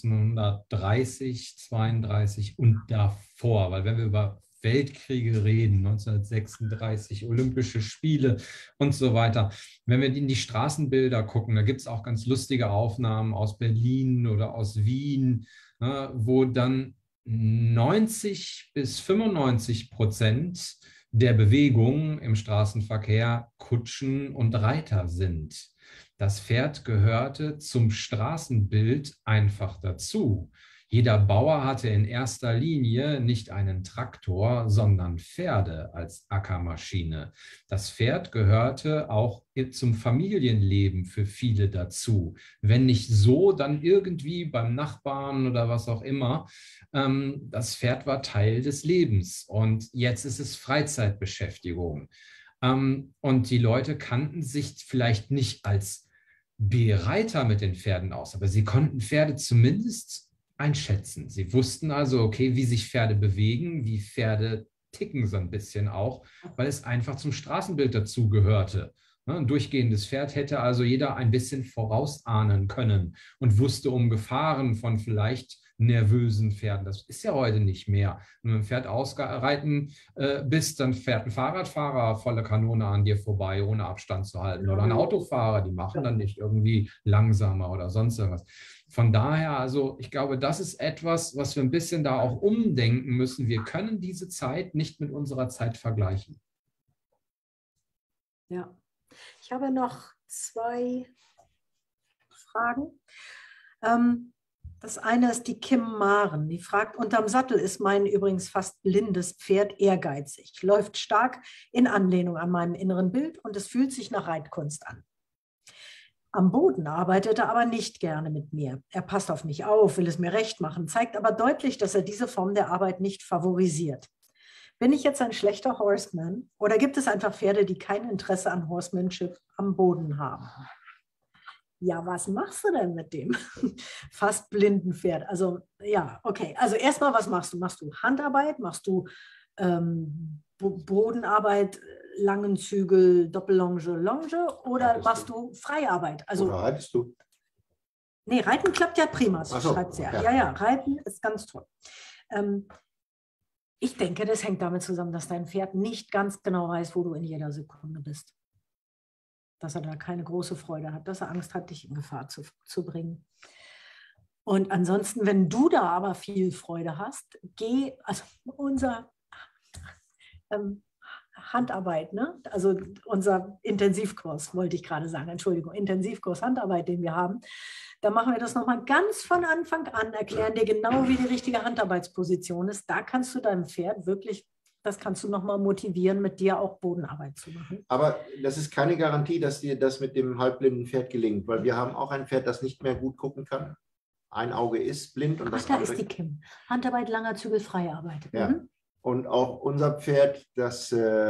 1930, 32 und davor. Weil wenn wir über Weltkriege reden, 1936, Olympische Spiele und so weiter. Wenn wir in die Straßenbilder gucken, da gibt es auch ganz lustige Aufnahmen aus Berlin oder aus Wien, wo dann 90 bis 95% der Bewegung im Straßenverkehr Kutschen und Reiter sind. Das Pferd gehörte zum Straßenbild einfach dazu. Jeder Bauer hatte in erster Linie nicht einen Traktor, sondern Pferde als Ackermaschine. Das Pferd gehörte auch zum Familienleben für viele dazu. Wenn nicht so, dann irgendwie beim Nachbarn oder was auch immer. Das Pferd war Teil des Lebens und jetzt ist es Freizeitbeschäftigung. Und die Leute kannten sich vielleicht nicht als Bereiter mit den Pferden aus, aber sie konnten Pferde zumindest einschätzen. Sie wussten also, okay, wie sich Pferde bewegen, wie Pferde ticken so ein bisschen auch, weil es einfach zum Straßenbild dazu gehörte. Ein durchgehendes Pferd hätte also jeder ein bisschen vorausahnen können und wusste um Gefahren von vielleicht nervösen Pferden. Das ist ja heute nicht mehr. Wenn du mit dem Pferd ausreiten bist, dann fährt ein Fahrradfahrer volle Kanone an dir vorbei, ohne Abstand zu halten. Oder ein Autofahrer, die machen dann nicht irgendwie langsamer oder sonst irgendwas. Von daher, also ich glaube, das ist etwas, was wir ein bisschen da auch umdenken müssen. Wir können diese Zeit nicht mit unserer Zeit vergleichen. Ja, ich habe noch 2 Fragen. Das eine ist die Kim Maren, die fragt, unterm Sattel ist mein übrigens fast blindes Pferd ehrgeizig, läuft stark in Anlehnung an meinem inneren Bild und es fühlt sich nach Reitkunst an. Am Boden arbeitet er aber nicht gerne mit mir. Er passt auf mich auf, will es mir recht machen, zeigt aber deutlich, dass er diese Form der Arbeit nicht favorisiert. Bin ich jetzt ein schlechter Horseman oder gibt es einfach Pferde, die kein Interesse an Horsemanship am Boden haben? Ja, was machst du denn mit dem fast blinden Pferd? Also ja, okay. Also erstmal, was machst du? Machst du Handarbeit? Machst du Bodenarbeit, langen Zügel, Doppellonge, Longe oder machst du Freiarbeit? Also, oder reitest du? Nee, Reiten klappt ja prima, so, schreibt sie ja. Ja. Ja, Reiten ist ganz toll. Ich denke, das hängt damit zusammen, dass dein Pferd nicht ganz genau weiß, wo du in jeder Sekunde bist. Dass er da keine große Freude hat, dass er Angst hat, dich in Gefahr zu bringen. Und ansonsten, wenn du da aber viel Freude hast, also unser Handarbeit, ne? Also unser Intensivkurs, wollte ich gerade sagen, Entschuldigung, Intensivkurs Handarbeit, den wir haben, da machen wir das nochmal ganz von Anfang an, erklären dir genau, wie die richtige Handarbeitsposition ist. Da kannst du deinem Pferd wirklich, das kannst du nochmal motivieren, mit dir auch Bodenarbeit zu machen. Aber das ist keine Garantie, dass dir das mit dem halbblinden Pferd gelingt, weil wir haben auch ein Pferd, das nicht mehr gut gucken kann. ein Auge ist blind und Ach, das da andere... ist die Kim. Handarbeit, langer Zügel, freie Arbeit. Ja. Mhm. Und auch unser Pferd, das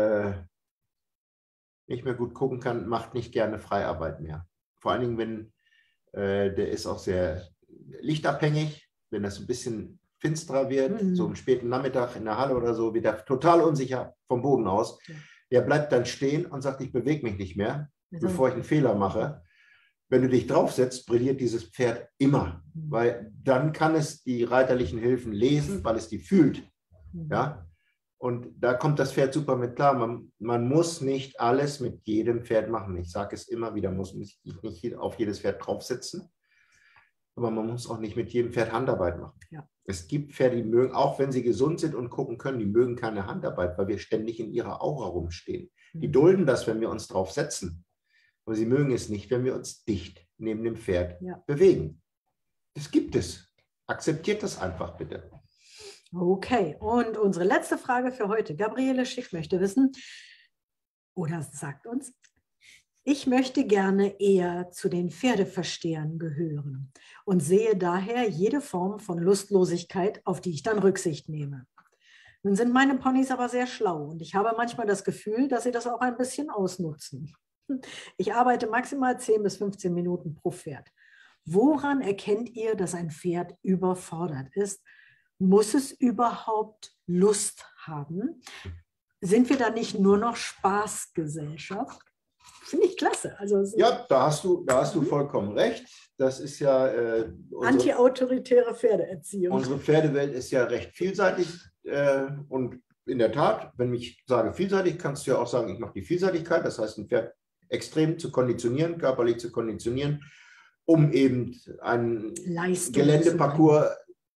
nicht mehr gut gucken kann, macht nicht gerne Freiarbeit mehr. Vor allen Dingen, wenn der ist auch sehr lichtabhängig, wenn das ein bisschen finsterer wird, so am späten Nachmittag in der Halle oder so, wird er total unsicher vom Boden aus. Ja. Der bleibt dann stehen und sagt, ich bewege mich nicht mehr, Also, bevor ich einen Fehler mache. Wenn du dich draufsetzt, brilliert dieses Pferd immer, weil dann kann es die reiterlichen Hilfen lesen, weil es die fühlt. Ja? Und da kommt das Pferd super mit klar. Man muss nicht alles mit jedem Pferd machen. Ich sage es immer wieder, man muss nicht auf jedes Pferd draufsetzen, aber man muss auch nicht mit jedem Pferd Handarbeit machen. Ja. Es gibt Pferde, die mögen, auch wenn sie gesund sind und gucken können, die mögen keine Handarbeit, weil wir ständig in ihrer Aura rumstehen. Die dulden das, wenn wir uns drauf setzen. Aber sie mögen es nicht, wenn wir uns dicht neben dem Pferd bewegen. Das gibt es. Akzeptiert das einfach bitte. Okay, und unsere letzte Frage für heute. Gabriele Schick möchte wissen, oder sagt uns, ich möchte gerne eher zu den Pferdeverstehern gehören und sehe daher jede Form von Lustlosigkeit, auf die ich dann Rücksicht nehme. Nun sind meine Ponys aber sehr schlau und ich habe manchmal das Gefühl, dass sie das auch ein bisschen ausnutzen. Ich arbeite maximal 10 bis 15 Minuten pro Pferd. Woran erkennt ihr, dass ein Pferd überfordert ist? Muss es überhaupt Lust haben? Sind wir da nicht nur noch Spaßgesellschaft? Finde ich klasse. Also ja, da hast du vollkommen recht. Das ist ja anti-autoritäre Pferdeerziehung. Unsere Pferdewelt ist ja recht vielseitig und in der Tat, wenn ich sage vielseitig, kannst du ja auch sagen, ich mache die Vielseitigkeit, das heißt ein Pferd extrem zu konditionieren, körperlich zu konditionieren, um eben einen Geländeparcours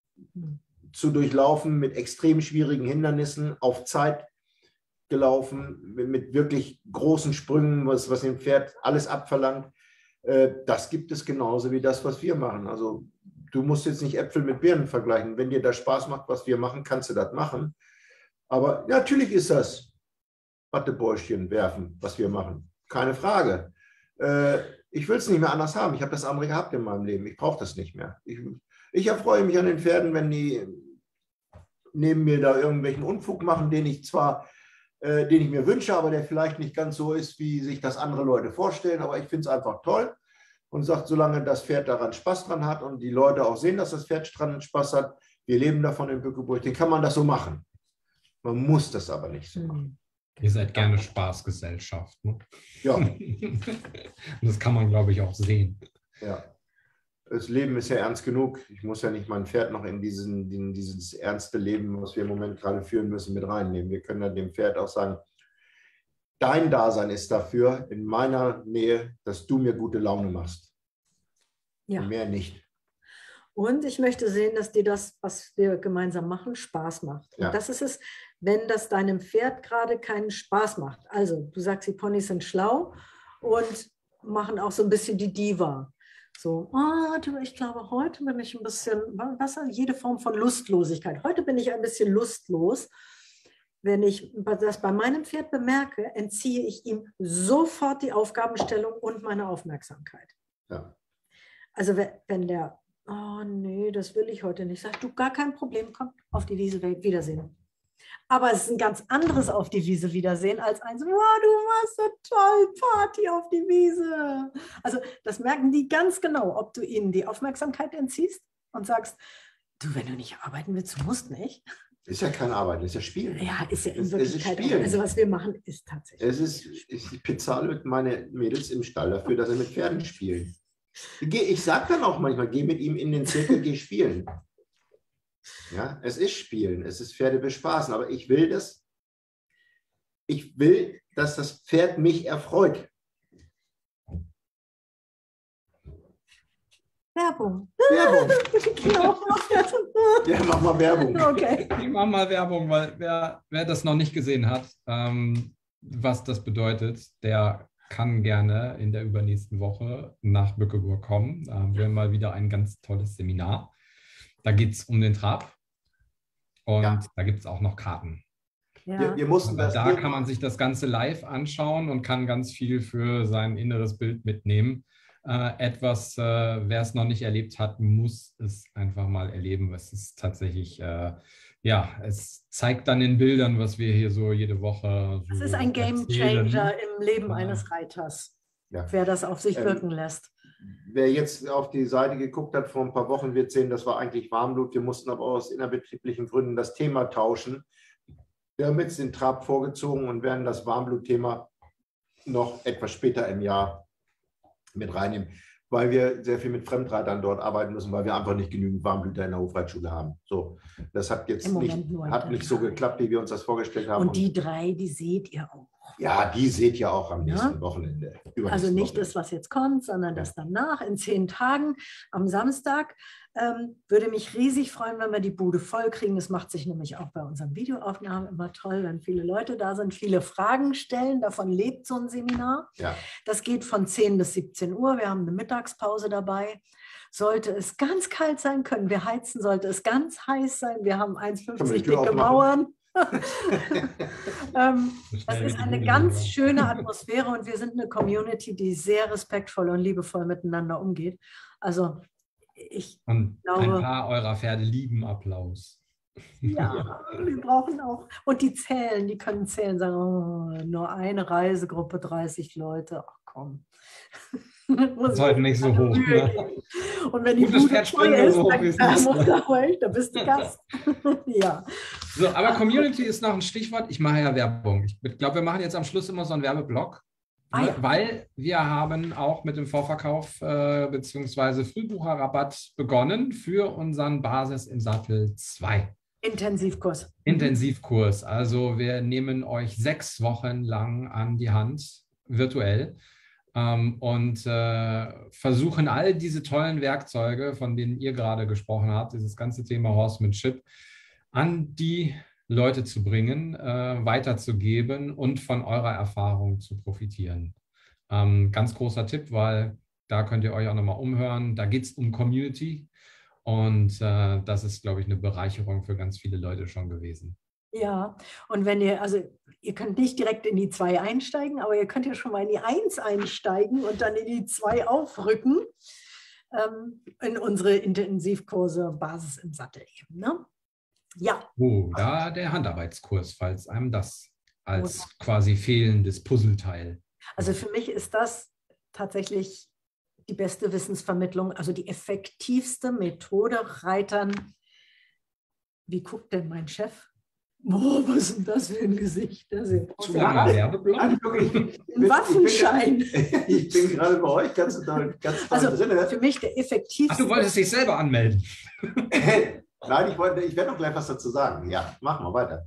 zu durchlaufen mit extrem schwierigen Hindernissen, auf Zeit gelaufen, mit wirklich großen Sprüngen, was dem Pferd alles abverlangt. Das gibt es genauso wie das, was wir machen. Also du musst jetzt nicht Äpfel mit Birnen vergleichen. Wenn dir das Spaß macht, was wir machen, kannst du das machen. Aber natürlich ist das Wattebäuschen werfen, was wir machen. Keine Frage. Ich will es nicht mehr anders haben. Ich habe das andere gehabt in meinem Leben. Ich brauche das nicht mehr. Ich erfreue mich an den Pferden, wenn die neben mir da irgendwelchen Unfug machen, den ich mir wünsche, aber der vielleicht nicht ganz so ist, wie sich das andere Leute vorstellen. Aber ich finde es einfach toll und sage, solange das Pferd daran Spaß dran hat und die Leute auch sehen, dass das Pferd dran Spaß hat, wir leben davon in Bückeburg, den kann man das so machen. Man muss das aber nicht so machen. Ihr seid gerne Spaßgesellschaft. Ne? Ja. Und das kann man, glaube ich, auch sehen. Ja. Das Leben ist ja ernst genug. Ich muss ja nicht mein Pferd noch in dieses ernste Leben, was wir im Moment gerade führen müssen, mit reinnehmen. Wir können ja dem Pferd auch sagen, dein Dasein ist dafür in meiner Nähe, dass du mir gute Laune machst. Ja. Und mehr nicht. Und ich möchte sehen, dass dir das, was wir gemeinsam machen, Spaß macht. Und das ist es, wenn das deinem Pferd gerade keinen Spaß macht. Also du sagst, die Ponys sind schlau und machen auch so ein bisschen die Diva. So, ich glaube, heute bin ich ein bisschen, jede Form von Lustlosigkeit. Heute bin ich ein bisschen lustlos. Wenn ich das bei meinem Pferd bemerke, entziehe ich ihm sofort die Aufgabenstellung und meine Aufmerksamkeit. Ja. Also wenn der, oh nee, das will ich heute nicht, sagt du, gar kein Problem, komm, auf die Wiese, Wiedersehen. Aber es ist ein ganz anderes auf die Wiese Wiedersehen als eins, wow, du warst so toll, Party auf die Wiese. Also das merken die ganz genau, ob du ihnen die Aufmerksamkeit entziehst und sagst, du, wenn du nicht arbeiten willst, du musst nicht. Ist ja kein Arbeiten, ist ja Spielen. Ja, ist ja in Wirklichkeit auch. Also was wir machen, ist tatsächlich. Ich bezahle meine Mädels im Stall dafür, dass sie mit Pferden spielen. Ich sage dann auch manchmal, geh mit ihm in den Zirkel, geh spielen. Ja, es ist Spielen, es ist Pferde bespaßen, aber ich will, dass das Pferd mich erfreut. Werbung. Ja, mach mal Werbung. Okay. Ich mach mal Werbung, weil wer das noch nicht gesehen hat, was das bedeutet, der kann gerne in der übernächsten Woche nach Bückeburg kommen. Da haben wir mal wieder ein ganz tolles Seminar. Da geht es um den Trab und da gibt es auch noch Karten. Ja. Wir mussten da kann man sich das Ganze live anschauen und kann ganz viel für sein inneres Bild mitnehmen. etwas, wer es noch nicht erlebt hat, muss es einfach mal erleben. Es ist tatsächlich, ja, es zeigt dann in Bildern, was wir hier so jede Woche so Es ist ein Game erzählen. Changer im Leben Ja. eines Reiters, Ja. wer das auf sich wirken lässt. Wer jetzt auf die Seite geguckt hat vor ein paar Wochen, wird sehen, das war eigentlich Warmblut. Wir mussten aber aus innerbetrieblichen Gründen das Thema tauschen. Wir haben jetzt den Trab vorgezogen und werden das Warmblut-Thema noch etwas später im Jahr mit reinnehmen, weil wir sehr viel mit Fremdreitern dort arbeiten müssen, weil wir einfach nicht genügend Warmblüter in der Hofreitschule haben. So, das hat jetzt nicht so geklappt, wie wir uns das vorgestellt haben. Und die 3, die seht ihr auch. Ja, die seht ihr auch am nächsten Wochenende. Also nicht das, was jetzt kommt, sondern das danach in 10 Tagen am Samstag. Würde mich riesig freuen, wenn wir die Bude voll kriegen. Das macht sich nämlich auch bei unseren Videoaufnahmen immer toll, wenn viele Leute da sind, viele Fragen stellen. Davon lebt so ein Seminar. Ja. Das geht von 10 bis 17 Uhr. Wir haben eine Mittagspause dabei. Sollte es ganz kalt sein, können wir heizen. Sollte es ganz heiß sein, wir haben 1,50 dicke Mauern. Das ist eine ganz schöne Atmosphäre und wir sind eine Community, die sehr respektvoll und liebevoll miteinander umgeht. Also ich glaube, ein paar eurer Pferde lieben Applaus. Ja, wir brauchen auch, und die zählen, die können zählen, sagen, oh, nur eine Reisegruppe, 30 Leute, ach komm. Das ist heute nicht so hoch. Ne? Und wenn die Bude voll ist, da bist du Gast. Ja. So, aber Community ist noch ein Stichwort. Ich mache ja Werbung. Ich glaube, wir machen jetzt am Schluss immer so einen Werbeblock, weil wir haben auch mit dem Vorverkauf bzw. Frühbucherrabatt begonnen für unseren Basis im Sattel 2. Intensivkurs. Intensivkurs. Also wir nehmen euch 6 Wochen lang an die Hand, virtuell. Und versuchen all diese tollen Werkzeuge, von denen ihr gerade gesprochen habt, dieses ganze Thema Horsemanship, an die Leute zu bringen, weiterzugeben und von eurer Erfahrung zu profitieren. Ganz großer Tipp, weil da könnt ihr euch auch nochmal umhören. Da geht es um Community und das ist, glaube ich, eine Bereicherung für ganz viele Leute schon gewesen. Ja, und wenn ihr, also ihr könnt nicht direkt in die 2 einsteigen, aber ihr könnt ja schon mal in die 1 einsteigen und dann in die 2 aufrücken, in unsere Intensivkurse Basis im Sattel eben. Ne? Ja. Oh, da der Handarbeitskurs, falls einem das als quasi fehlendes Puzzleteil. Also für mich ist das tatsächlich die beste Wissensvermittlung, also die effektivste Methode, Reitern. Wie guckt denn mein Chef? Oh, was ist denn das für ein Gesicht? Zu langer Werbeblock? Ein Waffenschein. Ich bin gerade bei euch ganz doll drin. Für mich der effektivste. Ach, du wolltest dich selber anmelden. Nein, ich werde noch gleich was dazu sagen. Ja, machen wir weiter.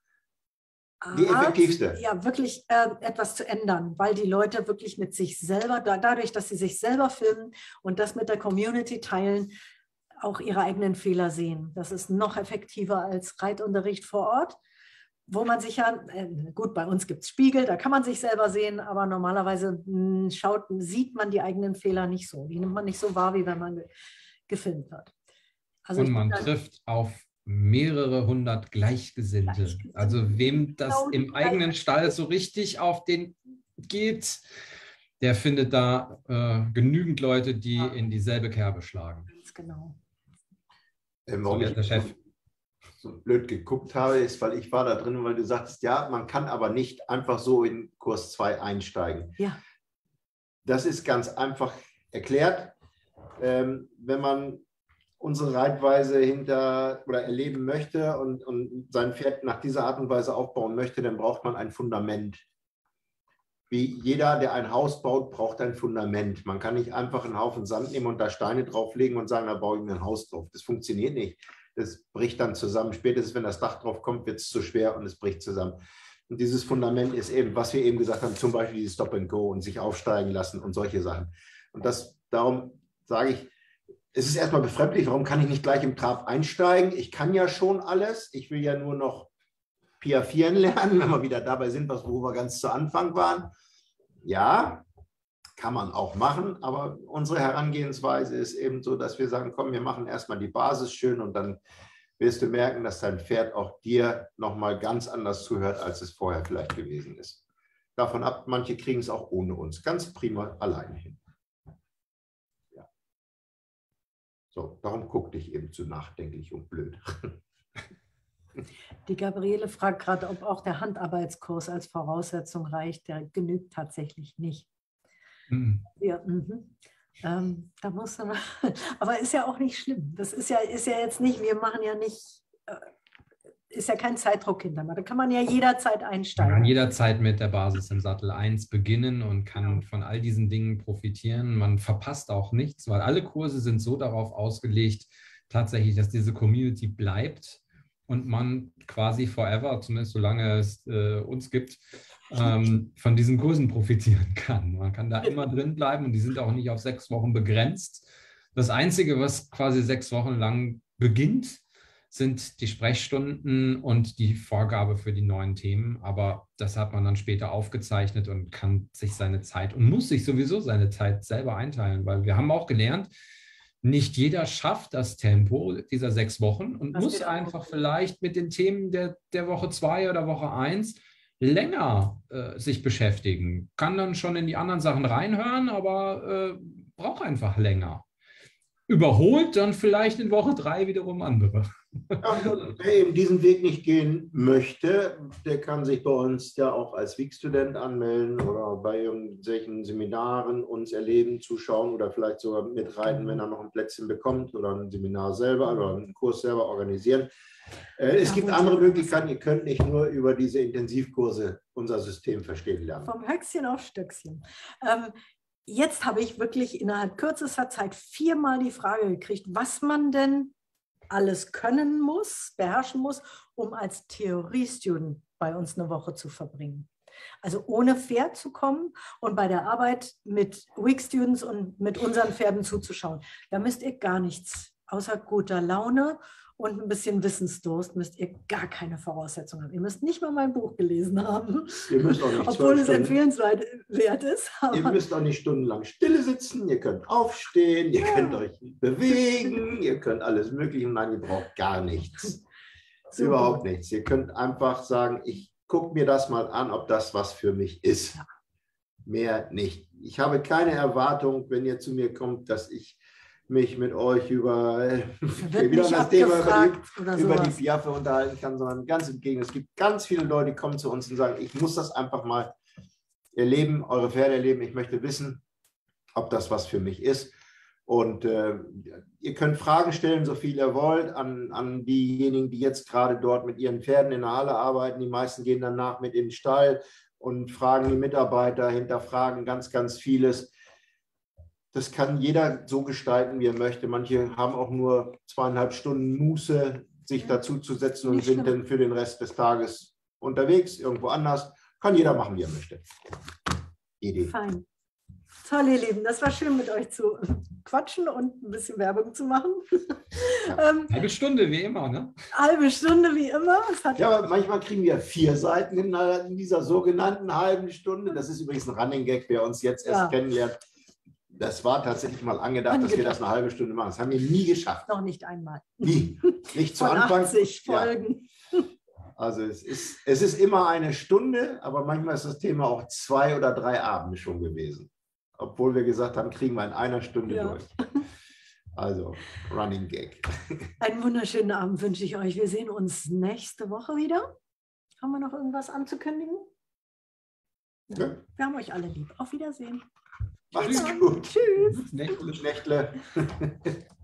Die effektivste. Ja, wirklich etwas zu ändern, weil die Leute wirklich mit sich selber, dadurch, dass sie sich selber filmen und das mit der Community teilen, auch ihre eigenen Fehler sehen. Das ist noch effektiver als Reitunterricht vor Ort, wo man sich ja, gut, bei uns gibt es Spiegel, da kann man sich selber sehen, aber normalerweise sieht man die eigenen Fehler nicht so. Die nimmt man nicht so wahr, wie wenn man gefilmt wird. Also und man trifft auf mehrere hundert Gleichgesinnte. Also wem das im eigenen Stall so richtig auf den geht, der findet da genügend Leute, die in dieselbe Kerbe schlagen. Ganz genau. Warum ich der Chef so blöd geguckt habe, ist, weil ich war da drin, weil du sagst, ja, man kann aber nicht einfach so in Kurs 2 einsteigen. Ja. Das ist ganz einfach erklärt. Wenn man unsere Reitweise erleben möchte und sein Pferd nach dieser Art und Weise aufbauen möchte, dann braucht man ein Fundament. Wie jeder, der ein Haus baut, braucht ein Fundament. Man kann nicht einfach einen Haufen Sand nehmen und da Steine drauflegen und sagen, da baue ich mir ein Haus drauf. Das funktioniert nicht. Das bricht dann zusammen. Spätestens, wenn das Dach drauf kommt, wird es zu schwer und es bricht zusammen. Und dieses Fundament ist eben, was wir eben gesagt haben, zum Beispiel dieses Stop and Go und sich aufsteigen lassen und solche Sachen. Und darum sage ich, es ist erstmal befremdlich, warum kann ich nicht gleich im Trab einsteigen? Ich kann ja schon alles. Ich will ja nur noch Piaffieren lernen, wenn wir wieder dabei sind, wo wir ganz zu Anfang waren. Ja, kann man auch machen, aber unsere Herangehensweise ist eben so, dass wir sagen, komm, wir machen erstmal die Basis schön und dann wirst du merken, dass dein Pferd auch dir nochmal ganz anders zuhört, als es vorher vielleicht gewesen ist. Davon ab, manche kriegen es auch ohne uns ganz prima alleine hin. So, darum guckte ich eben zu nachdenklich und blöd. Die Gabriele fragt gerade, ob auch der Handarbeitskurs als Voraussetzung reicht. Der genügt tatsächlich nicht. Mhm. Ja, da muss man, aber ist ja auch nicht schlimm. Das ist ja jetzt nicht, wir machen ja nicht, ist ja kein Zeitdruck hinter. Da kann man ja jederzeit Man einsteigen. kann jederzeit mit der Basis im Sattel 1 beginnen und kann von all diesen Dingen profitieren. Man verpasst auch nichts, weil alle Kurse sind so darauf ausgelegt, tatsächlich, dass diese Community bleibt und man quasi forever, zumindest solange es uns gibt, von diesen Kursen profitieren kann. Man kann da immer drin bleiben und die sind auch nicht auf 6 Wochen begrenzt. Das Einzige, was quasi 6 Wochen lang beginnt, sind die Sprechstunden und die Vorgabe für die neuen Themen. Aber das hat man dann später aufgezeichnet und kann sich seine Zeit und muss sich sowieso seine Zeit selber einteilen, weil wir haben auch gelernt, nicht jeder schafft das Tempo dieser 6 Wochen und Das muss geht auch. einfach vielleicht mit den Themen der Woche 2 oder Woche 1 länger sich beschäftigen. Kann dann schon in die anderen Sachen reinhören, aber braucht einfach länger. Überholt dann vielleicht in Woche 3 wiederum andere. Wer eben diesen Weg nicht gehen möchte, der kann sich bei uns ja auch als Week-Student anmelden oder bei irgendwelchen Seminaren uns erleben, zuschauen oder vielleicht sogar mitreiten, wenn er noch ein Plätzchen bekommt oder ein Seminar selber oder einen Kurs selber organisieren. Es gibt andere Möglichkeiten. Ihr könnt nicht nur über diese Intensivkurse unser System verstehen lernen. Vom Höchstchen auf Stöckchen. Jetzt habe ich wirklich innerhalb kürzester Zeit 4-mal die Frage gekriegt, was man denn alles können muss, beherrschen muss, um als Theorie-Student bei uns eine Woche zu verbringen. Also ohne Pferd zu kommen und bei der Arbeit mit Week-Students und mit unseren Pferden zuzuschauen. Da müsst ihr gar nichts, außer guter Laune und ein bisschen Wissensdurst, müsst ihr gar keine Voraussetzungen haben. Ihr müsst nicht mal mein Buch gelesen haben, Ihr müsst auch nicht obwohl es empfehlenswert ist. Ihr müsst auch nicht stundenlang stille sitzen, ihr könnt aufstehen, ihr könnt euch bewegen, ihr könnt alles Mögliche. Nein, ihr braucht gar nichts. Super. Überhaupt nichts. Ihr könnt einfach sagen, ich gucke mir das mal an, ob das was für mich ist. Ja. Mehr nicht. Ich habe keine Erwartung, wenn ihr zu mir kommt, dass ich mich mit euch über die Piaffe unterhalten kann, sondern ganz im Gegenteil. Es gibt ganz viele Leute, die kommen zu uns und sagen, ich muss das einfach mal erleben, eure Pferde erleben. Ich möchte wissen, ob das was für mich ist. Und ihr könnt Fragen stellen, so viel ihr wollt, an diejenigen, die jetzt gerade dort mit ihren Pferden in der Halle arbeiten. Die meisten gehen danach mit in den Stall und fragen die Mitarbeiter, hinterfragen ganz, ganz vieles. Das kann jeder so gestalten, wie er möchte. Manche haben auch nur 2,5 Stunden Muße, sich dazu zu setzen und sind dann für den Rest des Tages unterwegs, irgendwo anders. Kann jeder machen, wie er möchte. Idee. Fein. Toll, ihr Lieben, das war schön mit euch zu quatschen und ein bisschen Werbung zu machen. Ja. Halbe Stunde, wie immer, ne? Halbe Stunde, wie immer. Ja, aber manchmal kriegen wir 4 Seiten in dieser sogenannten halben Stunde. Das ist übrigens ein Running Gag, wer uns jetzt erst kennenlernt. Das war tatsächlich mal angedacht, dass wir das eine halbe Stunde machen. Das haben wir nie geschafft. Noch nicht einmal. Nie. Nicht zu Von Anfang. 80 Folgen. Ja. Also es ist immer eine Stunde, aber manchmal ist das Thema auch 2 oder 3 Abende schon gewesen. Obwohl wir gesagt haben, kriegen wir in einer Stunde durch. Also, Running Gag. Einen wunderschönen Abend wünsche ich euch. Wir sehen uns nächste Woche wieder. Haben wir noch irgendwas anzukündigen? Ja. Wir haben euch alle lieb. Auf Wiedersehen. Macht's gut. Tschüss. Nächtle. Nächtle.